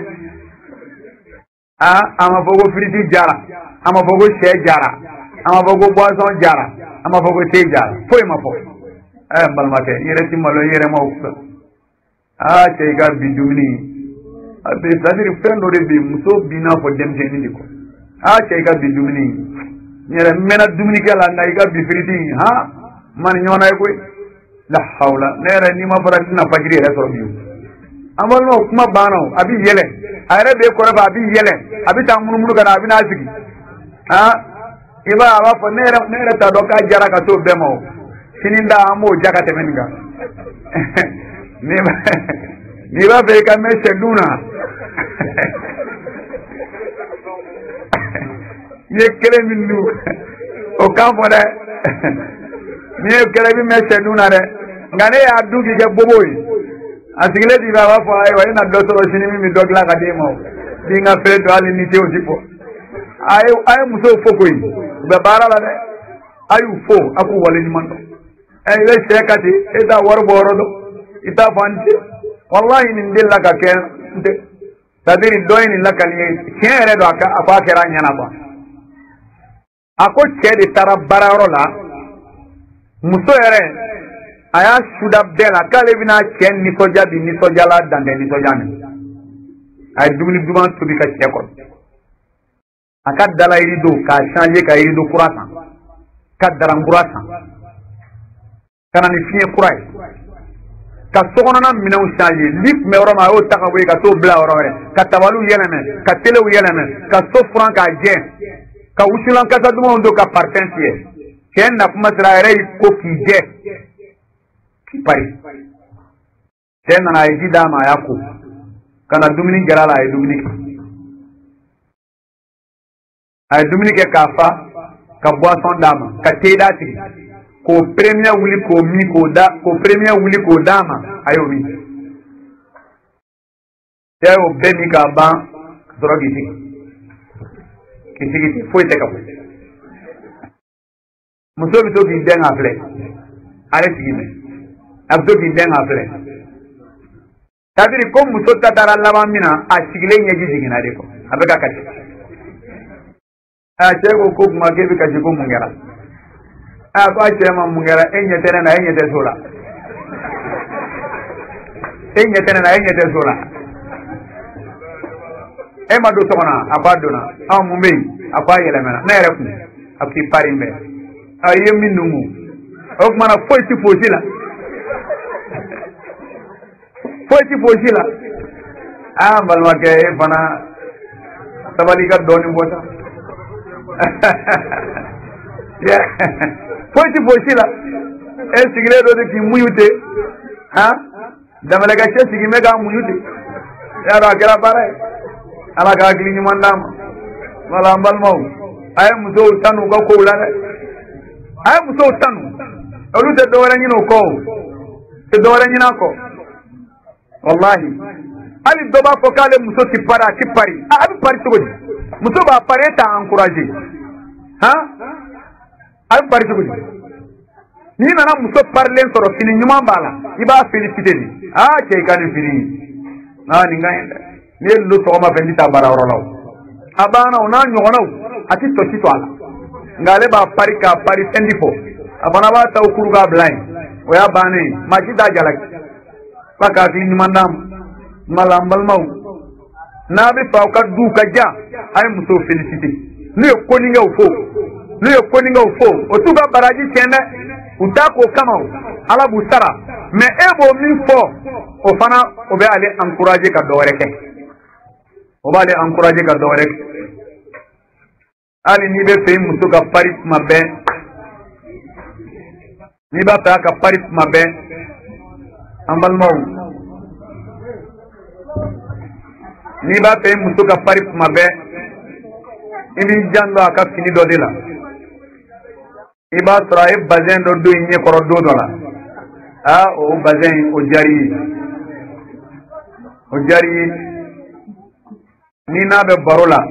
ama fogo friti jara ama fogo she jara ama fogo boisson jara ama fogo te jara foi ma fo balmate yere timalo yere ma uksa che ga bidumni abe sadiri fendo de bi muso bina fo dem je ni ko che ga bidumni yere mena dumni kala na ga bi friti ha man nyona ko la hawla nere ni ma fara na fajiri re so bi amal no kuma bano abi yele ayre be ko ba abi yele abi ta munu kana abi na sigi iba aba fo nere ta doka jara ka to bemo sininda amo jaka temenga ni ba be ka me seduna ye kele minnu o ka fo de ni kelebi me seduna de ngane ya dugi ke boboy asigile di baba fo ay wa ina dosoro sini mi dogla ka demo di nga fere do ali ni tew tipo ay muso fo koy be bara la de ayu fo aku wale ni man ay le shekati ida war borodo ita fanti wallahi min dilla ka ken tadiri doyni lakani kere do aka afakera nyana ba ako cedi tara bararo la muso yɛrɛ a y'a suda bɛɛ la k'ale bɛna cɛ nisɔndiya bi nisɔndiya la dan tɛ nisɔndiya min a ye dumuni duman tobi ka cɛ kɔrɔ a ka dala yirido k'a changer ka yirido kura san ka daran kura san ka na ni fiɲɛ kura ye ka sokɔnɔna minɛnw changer li tun bɛ yɔrɔ min a y'o ta ka bɔ yen ka t'o bila yɔrɔ wɛrɛ ka tabaliw yɛlɛmɛ ka telew yɛlɛmɛ ka so furan k'a jɛ ka wusulan kasa dumanw don ka parfum fiyɛ cɛ na kuma sera a yɛrɛ y'i ko k'i jɛ k'i pari cɛ nana a ye ji d'a ma a y'a ko ka na dumuni gɛrɛ a la a ye dumuni kɛ a ye dumuni kɛ k'a fa ka boisson d'a ma ka thé d'a tigi k'o premier wuli k'o min k'o premier wuli k'o d'a ma a y'o min cɛ y'o bɛɛ min k'a ban ka sɔrɔ k'i sigi foyi tɛ ka bɔ muso bɛ to k'i den k'a filɛ ale sigi mɛ a bɛ to k'i den k'a filɛ c'est-à-dire ko muso ta taara laban min na a sigilen ɲɛji jiginna de kɔ a bɛ ka kasi cɛ ko kuma k'e bɛ kasi ko mun kɛra ko a cɛ ma mun kɛra e ɲɛ tɛ ne na e ɲɛ tɛ so la e ɲɛ tɛ ne na e ɲɛ tɛ so la e ma don so kɔnɔ a ko a donna mun bɛ yen a ko a yɛlɛmɛna ne yɛrɛ kun a k'i pari n bɛ a ye min dungu o kumana foyi ti fosi la foyi ti fosi la n balimakɛ e fana sabali ka dɔɔnin bɔ sa foyi ti fosi la e sigilen dɔ de k'i muɲu ten damalɛkɛ cɛ sigi mɛ k'a muɲu ten y'a dɔn a kɛra baara ye ala ka hakili ɲuman d'a ma wala an balimaw a ye musow tanu u ka kow la dɛ a ye musow tanu olu tɛ dɔwɛrɛ ɲini o kɔ o tɛ dɔwɛrɛ ɲini a kɔ wallahi hali dɔ b'a fɔ k'ale muso ti pari a ti pari a bɛ pari cogo di muso b'a pari e t'a encouragé a bɛ pari cogo di n'i nana muso parilen sɔrɔ fini ɲuman b'a la i b'a félicité de cɛ i ka nin fini nin ka ɲi dɛ n'i ye lo sɔgɔma fɛ n tɛ taa baarayɔrɔ la o a banna o n'a ɲɔgɔnnaw a ti tɔsi to a la nka ale b'a pari k'a pari fɛndi fɔ a fana b'a ta o kuru k'a bila yen o y'a bannen maa si t'a jalaki f'a k'a hakili ɲuman d'a ma la n balimaw n'a bɛ fɛ aw ka duw ka diya a ye musow félicité n'u ye konikɛw fo o t'u ka baraji tiɲɛ dɛ u t'a k'o kama o ala b'u sara mɛ e b'o min fɔ o fana o bɛ ale encouragé ka dɔ wɛrɛ kɛ o b'ale encouragé ka dɔ wɛrɛ kɛ hali n'i bɛ fɛ i muso ka pari tuma bɛɛ n'i b'a fɛ a ka pari tuma bɛɛ an balimaw n'i b'a fɛ i muso ka pari tuma bɛɛ i b'i jan don a ka fini dɔ de la i b'a sɔrɔ a ye bazɛn dɔ don i ɲɛkɔrɔ don dɔ la o bazɛn o diyar'i ye n'i n'a bɛ baro la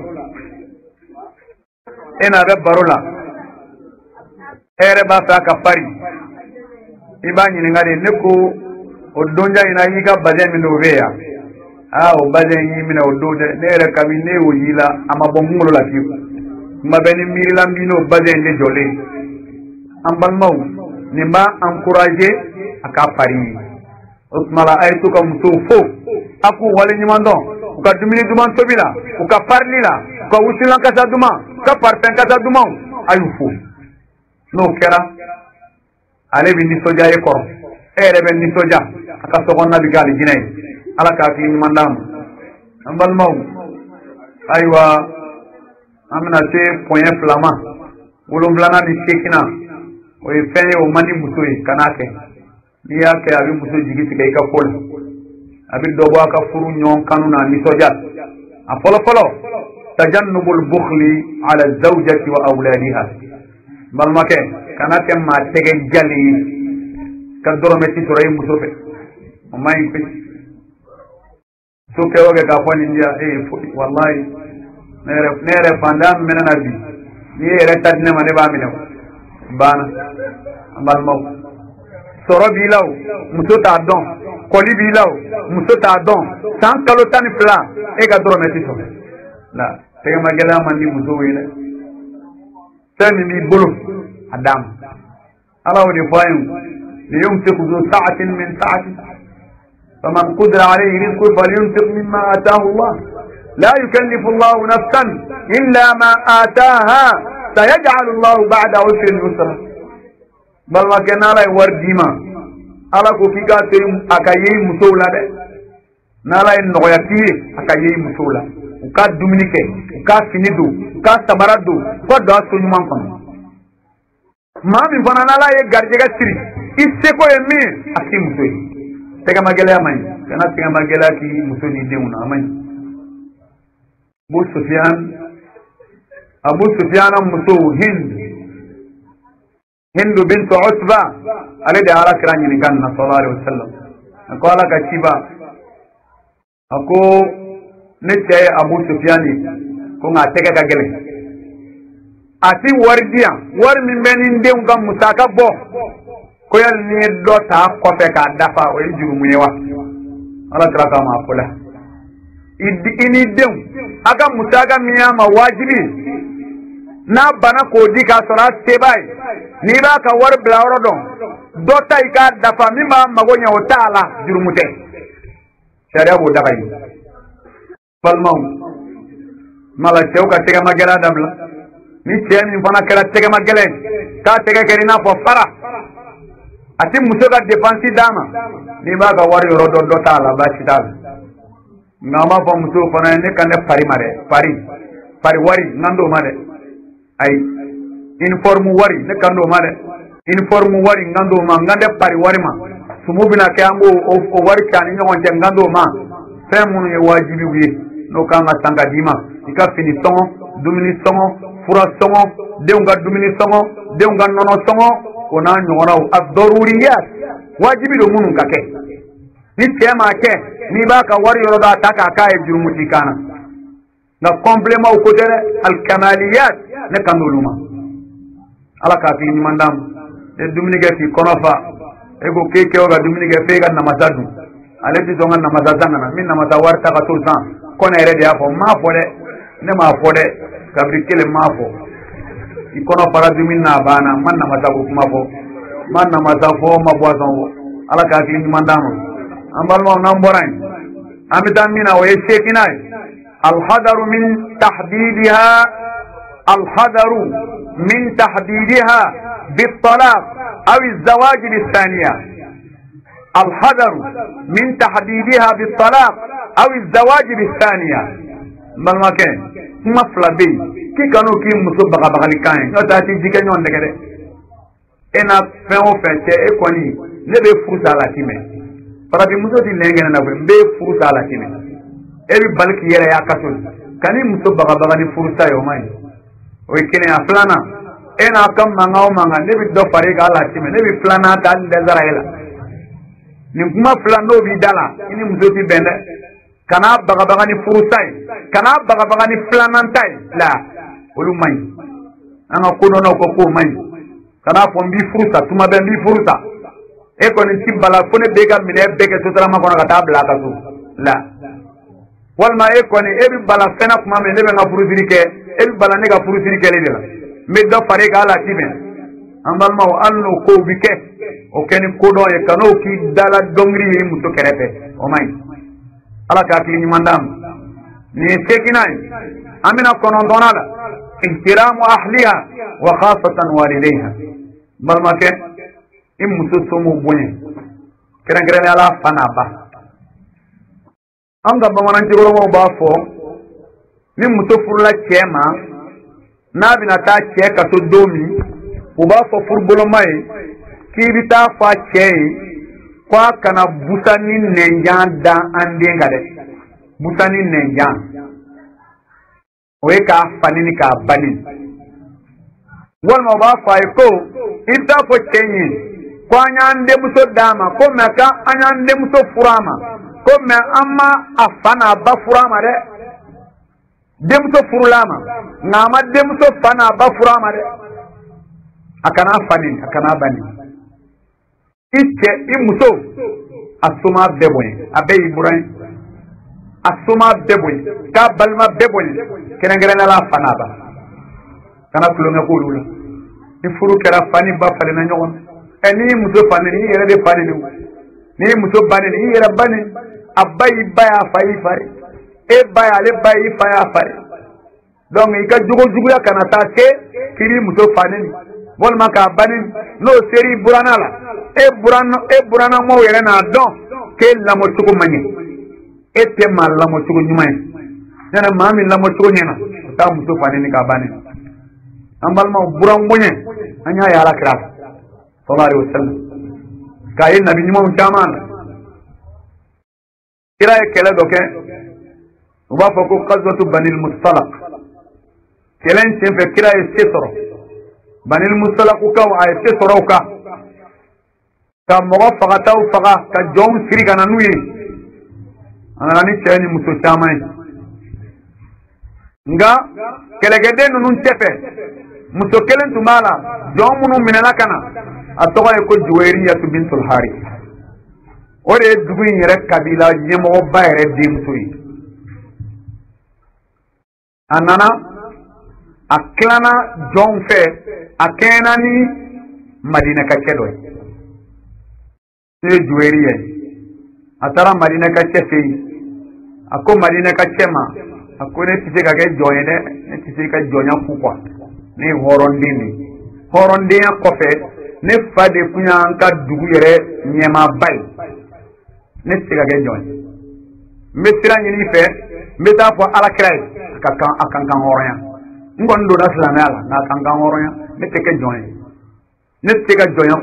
e n'a bɛ baro la e yɛrɛ b'a fɛ a ka pari i b'a ɲininka de ne ko o donja in na i y'i ka bazɛn min don o bɛ yan o bazɛn y'i minɛ o don dɛ ne yɛrɛ kabini ne y'o y'i la a ma bɔ n kunkolo la fiyewu kuma bɛɛ ni miirila n b'i n'o bazɛn de jɔlen an balimaw nin b'a encouragé a ka pari o tuma la a ye to ka musow fo a k'u wale ɲuman dɔn u ka dumuni duman tobi la u ka parili la u ka wusulan kasa duman u ka parfɛn kasa dumanw a y'u fo n'o kɛra ale bɛ nisɔndiya e kɔrɔ e yɛrɛ bɛ nisɔndiya a ka sokɔnɔna bɛ kɛ alijinɛ ye ala k'a hakili ɲuman d'a ma an balimaw ayiwa an bɛna se pɔnyɛ fila ma 7 ni 8 o ye fɛn ye o man di muso ye ka n'a kɛ n'i y'a kɛ a bɛ muso jigi tigɛ i ka ko la a bɛ dɔ bɔ a ka furu ɲɔgɔn kanu na nisɔndiya a fɔlɔ tajannubul bukhli ala zawjati wa awladiha balimakɛ kana temma tege jali ka dorometi soro muso fe o mai pe so ke oge ka foni ndia wallahi nere pandam mena nabi ni ere tadne mane ba mine bana ambal maw soro bilaw muso ta don koli bilaw muso ta don san kalo tan fla e ga dorometi so la tege magela man ni muso wele tani mi bulu adam ala wadi fayum ليمسك ذو سعة من سعته فمن قدر عليه رزقه فليمسك مما آتاه الله لا يكلف الله نفسا إلا ما آتاها سيجعل الله بعد عسر يسرا بل ما كان على ورديما على كوفيكا تيم أكايي مسولا ده نالا النغياتي أكايي مسولا وكا دومينيكي وكا سينيدو وكا سمرادو وكا داسو نمان كون ما من فانا نالا يغارجيغا سيري iseko emi aki muso tega magela amai kana tega magela ki muso ni deuna amai Abu Sufyan muso Hind bint Utba ale da ala krani ni ganna sallallahu alaihi wasallam ko ala ka chiba ako ne tay Abu Sufyan ko nga tega ka gele ati wardiya war min benin deun gam musaka bo ko yal ni do ta ko fe ka dafa o jurumu yewa ala traka ma kula ini dem aga mutaga miya ma wajibi na bana ko di ka sora tebai ni ba ka war blawro don do ta ka dafa mi ma magonya o taala jurumu te sharia bo dabai falmau mala tew ka tega magela dabla ni temi fana kala tega magele ka tega kerina fo fara ati muso ka dépense dama ni ba ka wari yoro do ta la ba ci dal ngama fa muso fana ne kan pari mare pari wari nando mare ay informe wari ne kan do mare informe wari ngando ma ngande pari wari ma sumu bina ke ambo o wari kan ni ngon te ngando ma fe mun ye wajibi wi no kan ma sanga dima ika fini songo dumini songo fura songo deunga dumini songo deunga nono songo ona ñogonaw ad-daruriyat wajibi do munun ka ke ni tema ke ni ba ka wari yoro da taka ka e jurumuti kana na complément ko tere al kamaliyat ne kanuluma ala ka fi ni mandam de dumini ke fi konofa e go ke o ga dumini ke fe ga na masadu ale ti zonga na masazana na min na masawarta ka tulsan kona ere de afo ma fo de ne ma fo de kabri kele ma fo ikono paradumin na bana man na mata ko kuma fo man na mata fo ma boison ala ka ki mandam ambal mo nam boran amitan mina o yeshekina al hadaru min tahdidha bit talaq aw al zawaj al thaniya al hadaru min tahdidha bit talaq aw al zawaj al thaniya bal ma ken kuma flabe ki kanu ki muso baga ni kan no ta ti jike nyon degere ena fe o fe te e koni ne be furusa la time para bi muso di lengene na be furusa la time e bi balki yere ya kasul kani muso baga ni furusa yo mai o ikene aflana ena kam manga o manga ne bi do pare ga la time ne bi flana ta de zaraela ni kuma flando bi dala ini muso ti bende kana baga ni furusai kana baga ni flanantai la olu mai anga kono no ko mai kana fo mbi furusa tuma be mbi furusa e ko ni timbala fone be ga mine be ke sotara ma kono kata bla ka su la wal ma e ko ni e bi bala fena kuma me ne be nga furusiri ke e bi bala ne ga furusiri ke le la me do pare ga la tibe ambal ma alno ko bi ke o keni kodo e kano ki dala dongri e muto kerepe o mai ala ka kili mandam ni sekinai amina konon donala ihtiramu ahliha wa khasatan walidayha bal ma ke im mususumu bunye keren keren ala fana ba anga bamanan ci goro mo ba fo ni musufurla chema na bina ta che ka to domi u ba fo furbolo mai ki bita fa che kwa kana busani nenjan da andenga de busani nenjan oe ka fanini ka bani walma ba fa ko ita fo kenyi ko anyande muso dama ko meka anyande muso furama ko me amma afana ba furama de demso furulama ngama demso fana ba furama de akana fani akana bani ike imuso asuma beboy abe ibrahim asuma beboy ka balma beboy kenengere la fana ba kana kulonga ko lula ifuru kera fani ba fani na nyon eni muso fani ni yere de fani ni muso bani ni yere bani abai baya fai fai e baya le bayi faya fai donc ika jugo ya kana ta ke kiri muso fani wal maka bani no seri burana la e burana mo yere na don ke la mo tuko manye e te mal la mo tuko nyumay nana mami la mo tuko nyena ta muso fani ni ka bani ambal ma buran bonye anya ya la kra sallallahu alaihi wasallam kay nabi nyum chaman kira e kele doke وبافكو قزوة بني المصطلق كلين سيف كرا يستر بني المصطلق وكا ويستر وكا كموافقة توفقة كجوم سري كان نوي أنا راني تاني مسوشامي nga kelegede nunun tefe muso kelen tumala jomu minana kana atoka ko juweriya bintul harith ore dugu yere kabila nyemo bayre dimsui anana aklana jonfe akena ni madina kachedo ni juweriya atara madina kachefe ako madina kachema ako ne tise ka ke joye de ne tise ka jonya kukwa ni horondini kofe ne fade kunya anka dugu yere nyema bay ne tise ka ke joye mesira nyini fe meta fo ala kray akan kan horonya ngon do nasla ala na kan kan horonya ne tike joye ne tise ka jonya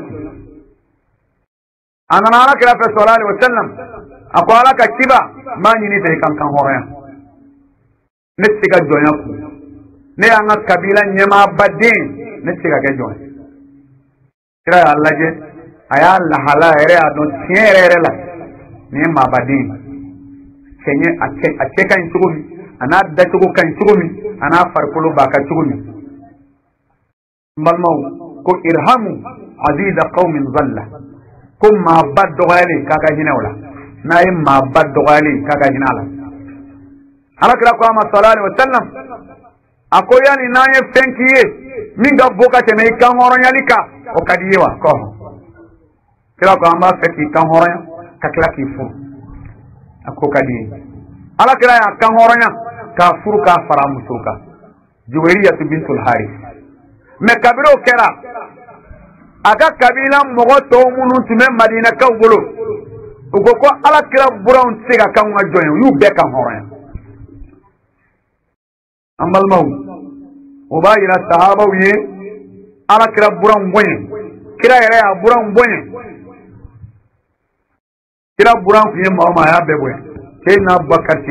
anana ala kira fe sallallahu alaihi wasallam ako ala ka kiba ma nyini fe kan kan horonya ne siga jonya ku ne anga kabila nyema badin ne siga ke jonya kira Allah je aya Allah hala ere adon tiere la ne ma badin kenye ache kan chugumi ana da chugu kan chugumi ana farkulu ba ka chugumi mbalmau ko irhamu azida qaumin zalla kum ma baddo gali kaka hinawla na yi ma baddo gali kaka hinala alakira ko ama sallallahu alaihi wasallam akoya ni nanye fenkiye minga boka teme kan horonya lika o kadiyewa ko kira ko ama feki kan horonya kakla kifu ako kadiye alakira ya kan horonya ka furka fara musuka juweriya bintul harith me kabiro kera aga kabila mogo to munu tume madina ka bolo ugo ko alakira brown siga kan ngajoyo yu be kan horonya amal mau ubayira sahaba wiye ala kira buran bonye kira yere ya buran bonye kira buran fiye ma ya beboye sayyidina Abubakar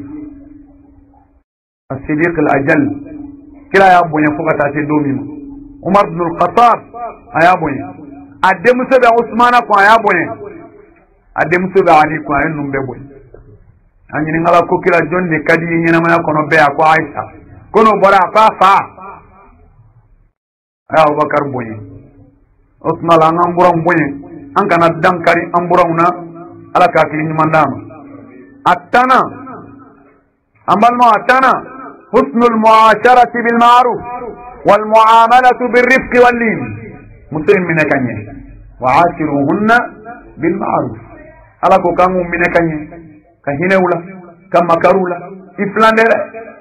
Siddiq al-ajal kira ya bonye fukata se domi Umar ibn al-Khattab aya bonye adde muso be Usman ko aya bonye adde muso be Ali ko ay num beboye anyi ngala ko kira jonde kadi nyina ma ko no be ko Aisha kono bora fa Abubakar bonye Usman an buran bonye an kana dankari an buran na ala ka kili nyumandama atana ambal ma atana husnul muasharati bil ma'ruf wal muamalatu bir rifq wal lin muslim min kanye wa ashiruhunna bil ma'ruf ala ko kangu min kanye ka hinewula ka makarula iflandere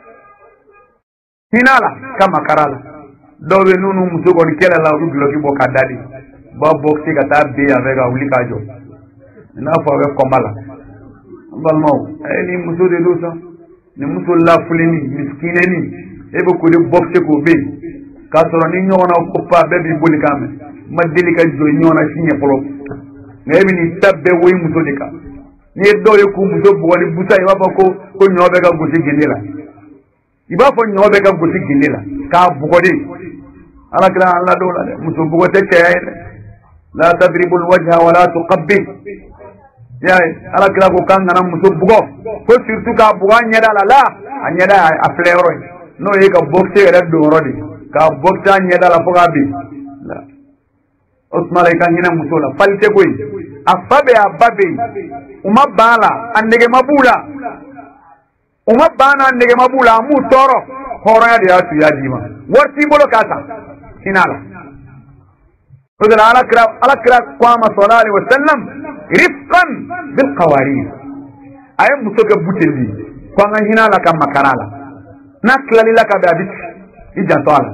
hinala kama karala dobe nunu musugo ni kela la udulo ki boka dadi ba boxi ka tabbe avec ulika jo na fo avec komala balmo ni musude dusa ni musul la fulini miskine ni ebe ko de boxi ko be ka soro ni nyona ko pa bebi bolikame madilika jo nyona sinye polo ngebi ni tabbe woy musodika ni doye ku muso boni busa iba ko nyobe ga gusi ginila iba fo nyobe ga gusi ginila ka bugode ala kira alla dola de muso bugote cey la tadribu alwajha wa la tuqabbih ya ala kira ko kan ngana muso bugo ko surtout ka bugo nyada la anyada a flero no e ka boxe re do rodi ka boxa nyada la foga bi la Osman kan hina muso la falte koy afabe ababe uma bala andege mabula uma bana andege mabula mu toro hora ya tu ya dima warti bolo kasa hinala udal ala kira qama sallallahu alaihi wasallam rifqan bil qawarir ay muso ga butelli ko nga hinala kam makarala naklali la ka babit ijantala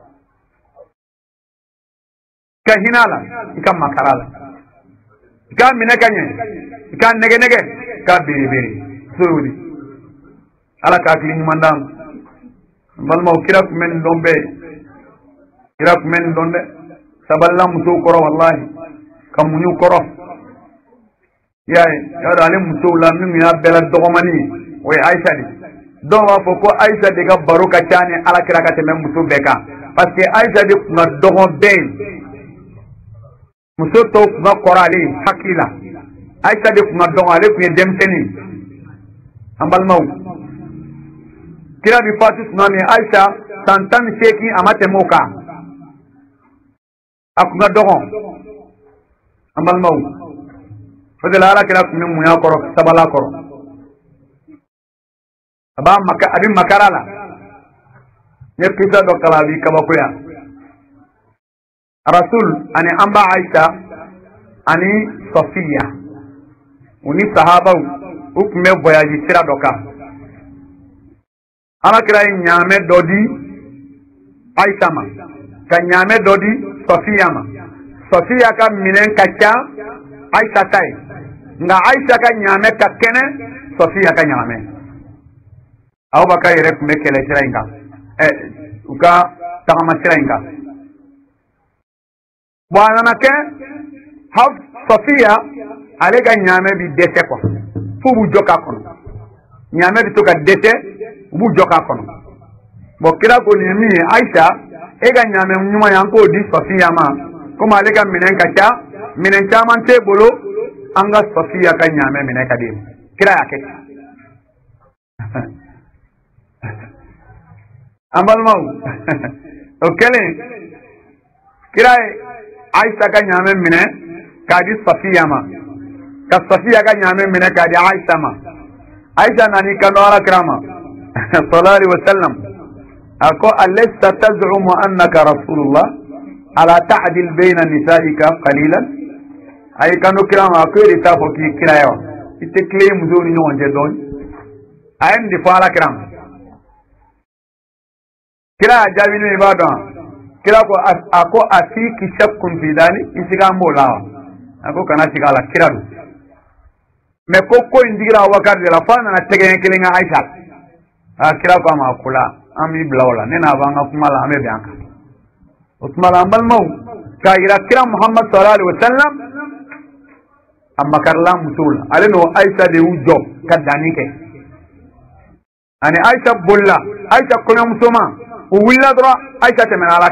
ka hinala ikam makarala ka minakanye ka nege ka biri surudi ala ka kili mandam balma kira men dombe saballa muso koro wallahi kamunyu koro ya alim muso la min ya bela dogomani o Aisha di don wa fo ko Aisha de ga baruka tane ala kira ka teme muso beka parce que Aisha de na dogo be muso to na korali hakila Aisha de na dogo ale ku demteni ambal maw kira bi fatu sunani Aisha santan sheki amate moka akuna dogo ambal maw fadela ala kira kun mu ya koro sabala koro aba maka abin makarala ne kisa do kala bi kaba kuya rasul ani amba Aisha ani Safiya uni sahaba ukume voyage sira doka ala kira nyame dodi Aisha ma ka nyame dodi Safiya ma Safiya ka minen kacha Aisha tai nga Aisha ka nyame ka kene Safiya ka nyame Abubakar yere kume kele sira inga uka tagama sira inga bwana nake haf Safiya ale ka nyame bi dese kwa fubu joka kono nyame bi to ka dese bu joka kono bo kira ko ni mi Aisha e ga nyame nyuma yanko di Safiya ma kuma ale ka minen kacha minen chaman te bolo anga Safiya ka nyame minen ka dim kira yake amal mau okele kira Aisha ka nyame minen ka di Safiya ma ka Safiya ka nyame minen ka di Aisha ma Aisha nani kanora krama sallallahu alaihi wasallam ako alasta taz'umu annaka rasulullah ala ta'dil bayna nisa'ika qalilan ay kanu kirama ko rita fo ki kirayo ite claim zoni no wonje don ayam di fala kiram kira jabi ni ibada kira ko ako asiki shakkun fi dali isiga mbola ako kana sigala kiradu me ko indigira wakar de la fana na tegen kelinga Aisha kira ko ma kula ami blawla nena banga kumala ame bianka Usman ambal mau kaira kira Muhammad sallallahu alaihi wasallam amma karla musul aleno Aisha de ujo kadani ke ani Aisha bolla Aisha kono musoma uwilla dra Aisha temena ala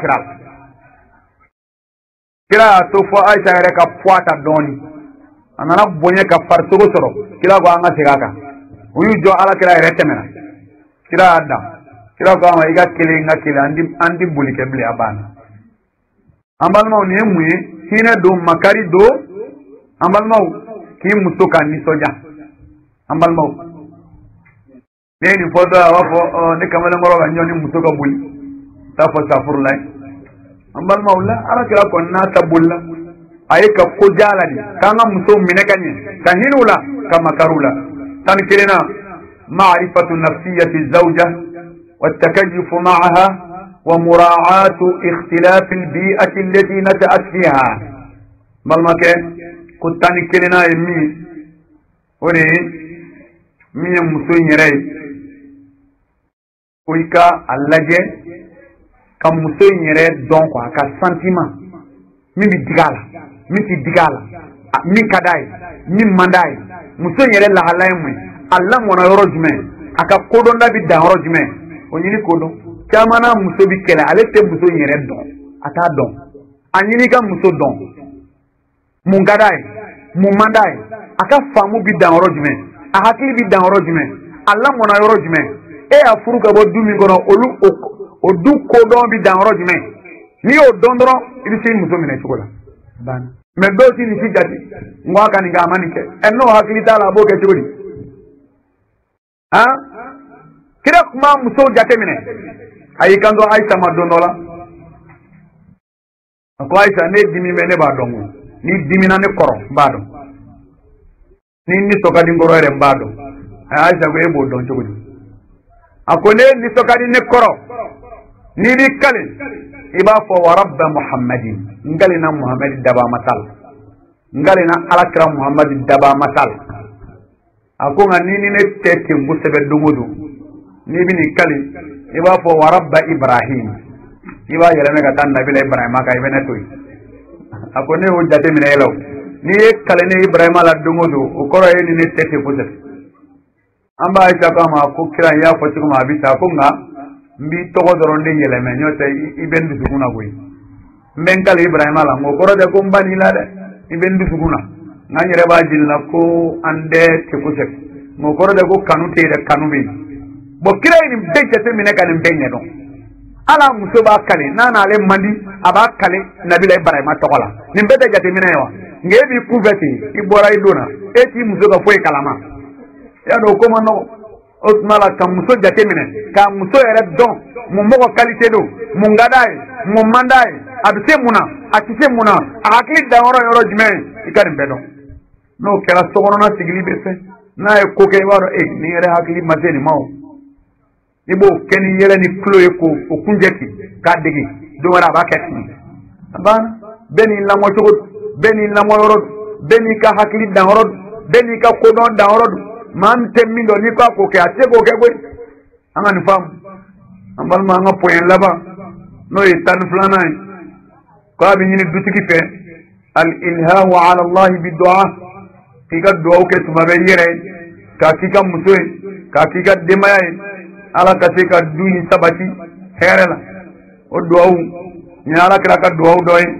kira to fo Aisha re ka fuata doni anana bonye ka farsugo soro kira ko anga sigaka ujo ala kira re temena kira ada kira ko ma iga kilinga kila andi buli keble abana ambal mau ne muye hina do makari do ambal mau ki musuka ni soja ambal mau ne ni foda wafo ne kamala ngoro ga nyoni musuka buli ta fo safurlay ambal mau la ara kira ko na tabulla ayka ko jalani kanga muso minekanye kahinula kama karula tan kirena ma'rifatu nafsiyati zawja والتكيف معها ومراعاة اختلاف البيئة التي نشأت فيها بالمكة كنت نكلنا يمي وني مي مسوين يري ويكا اللجة كم مسوين يري دونك كا سنتيما مي بدقالة مي تدقالة مي كداي مي منداي مسوين يري لحلا يمي الله منا يرجمي أكا كودون دا بدا يرجمي onyini kodo chamana muso bi kele ale te muso nyere do ata dɔn a ɲini ka muso dɔn mun ka d'a ye mun man d'a ye a ka faamu bi dan yɔrɔ jumɛn a hakili bi dan yɔrɔ jumɛn a lamɔna yɔrɔ jumɛn e y'a furu ka bɔ du min kɔnɔ o du kodɔn bi dan yɔrɔ jumɛn n'i y'o dɔn dɔrɔn i bɛ se muso minɛ cogo la mais dɔw ti nin si jate n ko a ka nin kɛ a ma nin kɛ n'o hakili t'a la a b'o kɛ cogo di kira kuma musow jate minɛ a y'i kanto Ayisa ma don dɔ la a ko Ayisa ne dimi bɛ ne b'a dɔn ko n'i dimina ne kɔrɔ n b'a dɔn ni nisɔn ka di n kɔrɔ yɛrɛ n b'a dɔn Ayisa ko e b'o dɔn cogo di a ko ne nisɔn ka di ne kɔrɔ n'i b'i kale i b'a fɔ wa rabba Muhammadin n kalena Muhammad daba masal n kalena alakira Muhammad daba masal a ko nka ni ne tɛ ten kosɛbɛ don o don n'i bɛ n'i kale i b'a fɔ wa rabba Ibrahim i b'a yɛlɛmɛ ka taa nabila Ibrahima kan i bɛ ne to yen a ko ne y'o jate minɛ e la o n'i ye kale ne Ibrahima la don o don o kɔrɔ ye ni ne tɛ ten kosɛbɛ an b'a Ayisa k'a ma ko kira n y'a fɔ cogo min a bɛ taa ko nka n b'i tɔgɔ dɔrɔn de yɛlɛmɛ n'o tɛ i bɛ n dusukun na koyi n bɛ n kale Ibrahima la nka o kɔrɔ tɛ ko n ba n'i la dɛ i bɛ n dusukun na nka n yɛrɛ b'a jeli la ko an tɛ ten kosɛbɛ nka o kɔrɔ tɛ ko kanu tɛ yen dɛ kanu bɛ yen bon kira ye nin bɛɛ jate minɛ ka nin bɛɛ ɲɛdɔn ala muso b'a kale n'a n'ale man di a b'a kale nabila Ibrahima tɔgɔ la nin bɛɛ tɛ jate minɛ ye wa nka e b'i kun fɛ ten i bɔra i don na e t'i muso ka foyi kalama y'a dɔn o ko ma nɔgɔ o tuma la ka muso jate minɛ ka muso yɛrɛ dɔn mun mɔgɔ qualité don mun ka d'a ye mun man d'a ye a bɛ se mun na a tɛ se mun na a hakili danyɔrɔ yɔrɔ jumɛn i ka nin bɛɛ dɔn n'o kɛra sokɔnɔna sigili bɛ fɛ n'a ye ko kɛ i b'a dɔn nin yɛrɛ hakili ma se nin ma o i b'o kɛ ni yɛlɛ ni tulo ye k'o kunjɛ ten k'a dege don wɛrɛ a b'a kɛ ten a banna bɛɛ n'i lamɔ cogo don bɛɛ n'i lamɔ yɔrɔ don bɛɛ n'i ka hakili danyɔrɔ don bɛɛ n'i ka kodɔn danyɔrɔ don maa min tɛ min dɔn n'i k'a k'o kɛ a tɛ se k'o kɛ koyi an ka nin faamu an balima an ka poɲɛ laban n'o ye tan ni filanan ye k'a bɛ ɲini dutigi fɛ al ilhamu ala Allah bi du'a k'i ka dugawu kɛ tuma bɛɛ i yɛrɛ ye k'a k'i ka muso ye k'a k'i ka denbaya ye ala ka se ka du in sabati hɛrɛ la o duwawu ni ala kira ka duwawu dɔ ye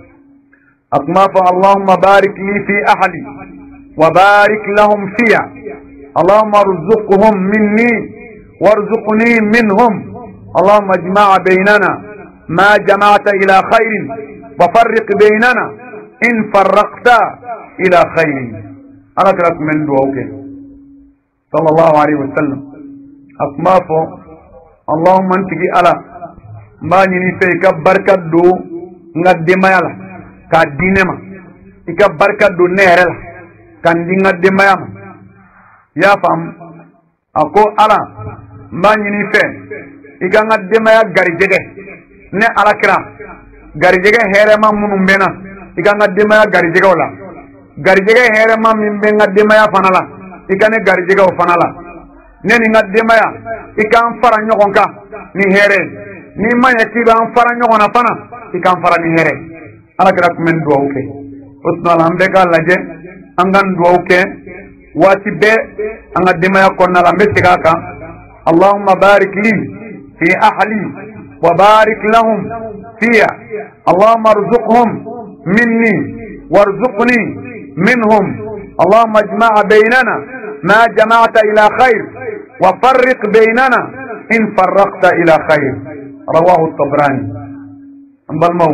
a tun b'a fɔ Allahumma barik li fi ahli wa barik lahum fiya Allahumma arzuqhum minni warzuqni minhum Allahumma ijma' baynana ma jama'ta ila khairin wa farriq baynana in farraqta ila khairin ala kira kun bɛ duwawu kɛ sallallahu alaihi wa sallam akuma fɔ Allahumma ntigi ala n b'a ɲini fɛ i ka barika don n ka denbaya la k'a di ne ma i ka barika don ne yɛrɛ la ka n di n ka denbaya ma i y'a faamu a ko ala n b'a ɲini fɛ i ka n ka denbaya garijɛgɛ ne ala kira garijɛgɛ hɛrɛma minnu bɛ na i ka n ka denbaya garijɛgɛw la garijɛgɛ hɛrɛma min bɛ n ka denbaya fana la i ka ne garijɛgɛw fana la ne ni n ka denbaya i k'an fara ɲɔgɔn kan ni hɛrɛ n'i ma ɲɛ k'i b'an fara ɲɔgɔn na fana i k'an fara ni hɛrɛ ala kɛra tun bɛ nin duwawu kɛ o tuma la an bɛɛ k'a lajɛ an ka nin duwawu kɛ waati bɛɛ an ka denbaya kɔnɔna la n bɛ segin a kan Allahumma barik li fi ahli wa barik lahum fiya Allahumma arzuqhum minni warzuqni minhum Allahumma ijma' baynana ma jama'ta ila khair وفرق بيننا إن فرقت إلى خير رواه الطبراني أمبالمو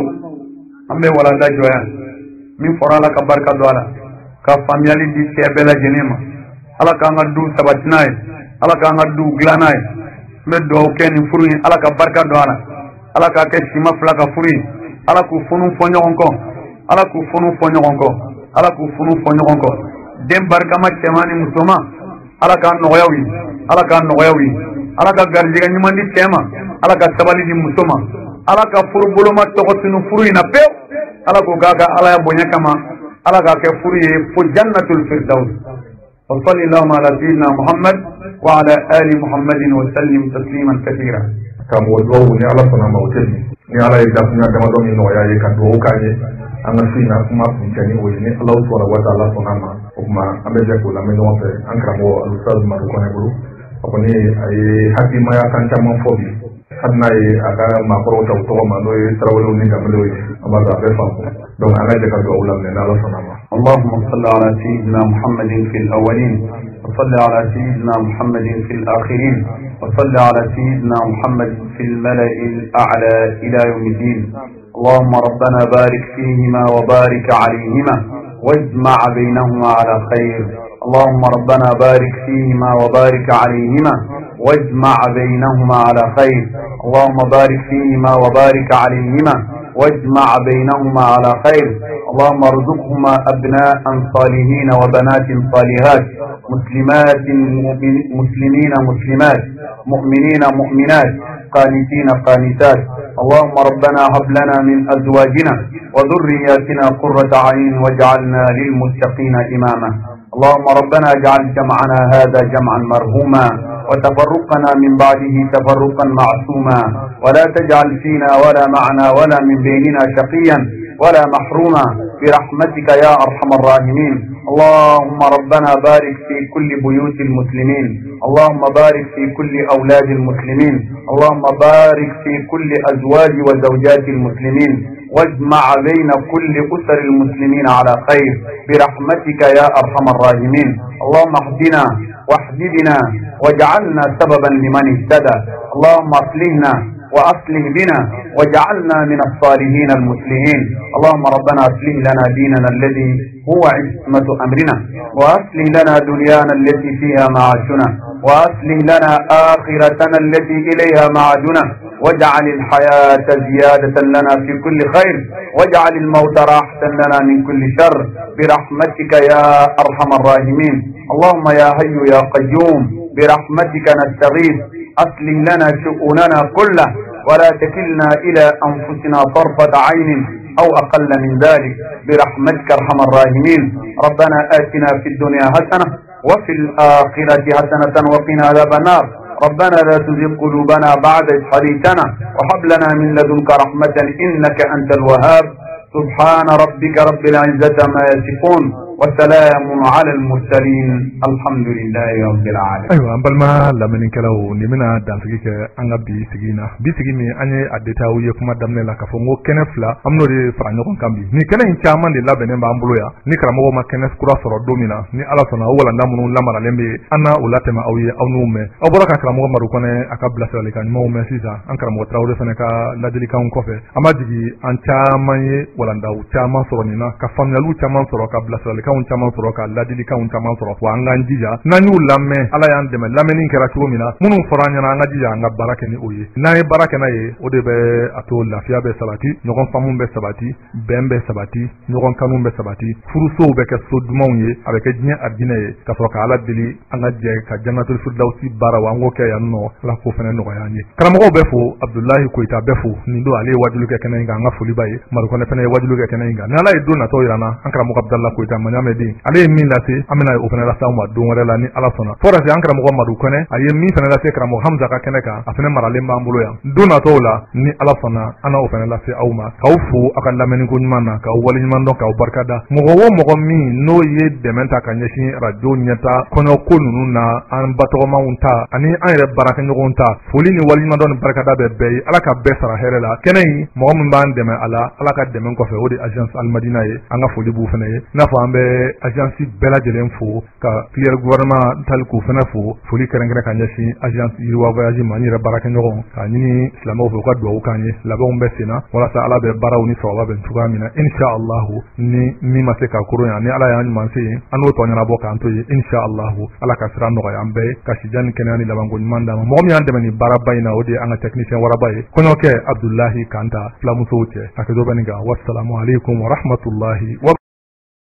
أمبي ولا دا جويا من فرالك بركة دولا كفاميالي دي سيبلا جنيما ألا كان دو سباتناي ألا كان دو غلاناي مدو أوكين فروي ألا كبركة دولا ألا كشيما فلاك فروي ألا كفنو فنيونكو ألا كفنو فنيونكو ألا كفنو فنيونكو دم بركة ما تماني مسلما ألا كان نغيوي ala ka nɔgɔyaw ye ala ka garijɛgɛ ɲuman di cɛ ma ala ka sabali di muso ma ala ka furu boloma tɔgɔ tunu furu in na pewu ala k'o k'a ka ala ya bonya kama ala k'a kɛ furu ye fo jannatul firdaus wa sallallahu ala sayyidina muhammad wa ala ali muhammadin wa sallim tasliman kathira karamɔgɔ duwawu ni ala sɔnna ma o tɛ ni ala ye dakunya damadɔ min nɔgɔya ye ka duwawu k'a ye an ka su in na kuma kuncɛ ni o ye ni ala subhanahu wa ta'ala sɔnna ma o kuma an bɛ jɛ k'o lamɛn ɲɔgɔn fɛ an karamɔgɔ alusaz madu kɔnɛ bolo a kɔni a ye hakilimaya kan caman fɔ bi hadna yi aka makoro ta to ma no yi tarawlu ni gamlo yi amma da be fa donc ana de ka do ulam ne Allah sanama اللهم صل على سيدنا محمد في الأولين وصل على سيدنا محمد في الآخرين وصل على سيدنا محمد في الملأ الأعلى إلى يوم الدين. اللهم ربنا بارك فيهما وبارك عليهما واجمع بينهما على خير. اللهم ربنا بارك فيهما وبارك عليهما واجمع بينهما على خير. اللهم بارك فيهما وبارك عليهما واجمع بينهما على خير. اللهم ارزقهما أبناء صالحين وبنات صالحات مسلمات مسلمين مسلمات مؤمنين مؤمنات قانتين قانتات. اللهم ربنا هب لنا من أزواجنا وذرياتنا قرة عين واجعلنا للمتقين إماما. اللهم ربنا اجعل جمعنا هذا جمعا مرحوما وتفرقنا من بعده تفرقا معصوما ولا تجعل فينا ولا معنا ولا من بيننا شقيا ولا محروما برحمتك يا أرحم الراحمين. اللهم ربنا بارك في كل بيوت المسلمين. اللهم بارك في كل أولاد المسلمين. اللهم بارك في كل أزواج وزوجات المسلمين واجمع بين كل أسر المسلمين على خير برحمتك يا أرحم الراحمين. اللهم اهدنا واحددنا واجعلنا سببا لمن اهتدى. اللهم اصلحنا وأصلح بنا واجعلنا من الصالحين المسلمين. اللهم ربنا اصلح لنا ديننا الذي هو عصمة أمرنا وأصلح لنا دنيانا التي فيها معاشنا وأصلح لنا آخرتنا التي إليها معادنا واجعل الحياة زيادة لنا في كل خير واجعل الموت راحة لنا من كل شر برحمتك يا أرحم الراحمين. اللهم يا حي يا قيوم برحمتك نستغيث أصلح لنا شؤوننا كله ولا تكلنا إلى أنفسنا طرفة عين أو أقل من ذلك برحمتك أرحم الراحمين. ربنا آتنا في الدنيا حسنة وفي الآخرة حسنة وقنا عذاب النار. ربنا لا تزغ قلوبنا بعد إذ هديتنا وهب لنا من لدنك رحمة إنك أنت الوهاب. سبحان ربك رب العزة ما يصفون وسلام على المرسلين الحمد لله رب العالمين. أيوة بالما لمن كلاو نمنا دانسكي أنا بيسجينا بيسجيني أنا أديتها ويكما دمنا لك فمو كنفلا أمنو دي فرانيكون كامبي ني كنا إن شاء دي لابن بامبلويا ني كرامو ما كنف كرا سر دومينا ني على سنا أولا نامنو لامرا لمبي أنا أولاتما أوي أو نومي أو برا كرامو ماروكوني أكابلا سالكان مو مسيسا أن كرامو تراودي فنكا لادلي كون كوفي أما جي أن شاء ولا ndaw chama soronina ka famyalu chama soro ka blasal ka un chama soro ka ladili ka un chama soro wa nganjija nanyu lamme ala yan deme lameni kera chumina munu foranya na ngajija nga barake ni oye na e barake na ye o de be ato lafiya be sabati nyogon famun be sabati bembe sabati nyogon kanun be sabati furuso be ka sodumaw ye avec jine adina ye ka soro ka ala dili anga je ka jannatul firdausi bara wa ngoke yanno la ko fene no yanye karamo be fo abdullahi koita be fo ni do ale wajulu ke kenan nga fuli baye maruko ne fene wajulu ke kenan nga nala e dona to irana ankara mo abdallah koita manyame di ale min la se amina o fene la sa ma do wala ni ala sona fora se ankara mo madu kone aye min fene la se karamo hamza ka keneka afene marale mambulo ya dona to la ni ala sona ana o fene la se awma kawfu akan lameni ko nyumana ka wali nyumando ka barkada mo wo mi no ye dementa ka nyeshi radio nyata kono konunu na an bato maunta ani an re baraka nyogonta foli ni wali nyumando barkada be be ala ka be sara herela kenai mo mun ban deme ala ka deme ko fe wodi agence al madina ye anga foli bu fene ye na fa ambe agence bela jelen fo ka clear gouvernement tal ku fene fo foli kerengere ka nyeshi agence yirwa voyage mani re baraka nyogon ka nyini islamo fo ka do kanye labo umbe sina wala sa ala be baraw ni sawaba ben tugamina insha Allah ni mi ma se ka kuro ya ni ala ya ni manse anu to nyana boka anto ye insha Allah ala ka sira no ya ambe ka sijan kenani labango manda mo mi ande mani barabayna odi anga technicien warabaye kono ke abdullahi kanta flamusote akazo baniga wassalamu alaikum wa rahmatullahi wa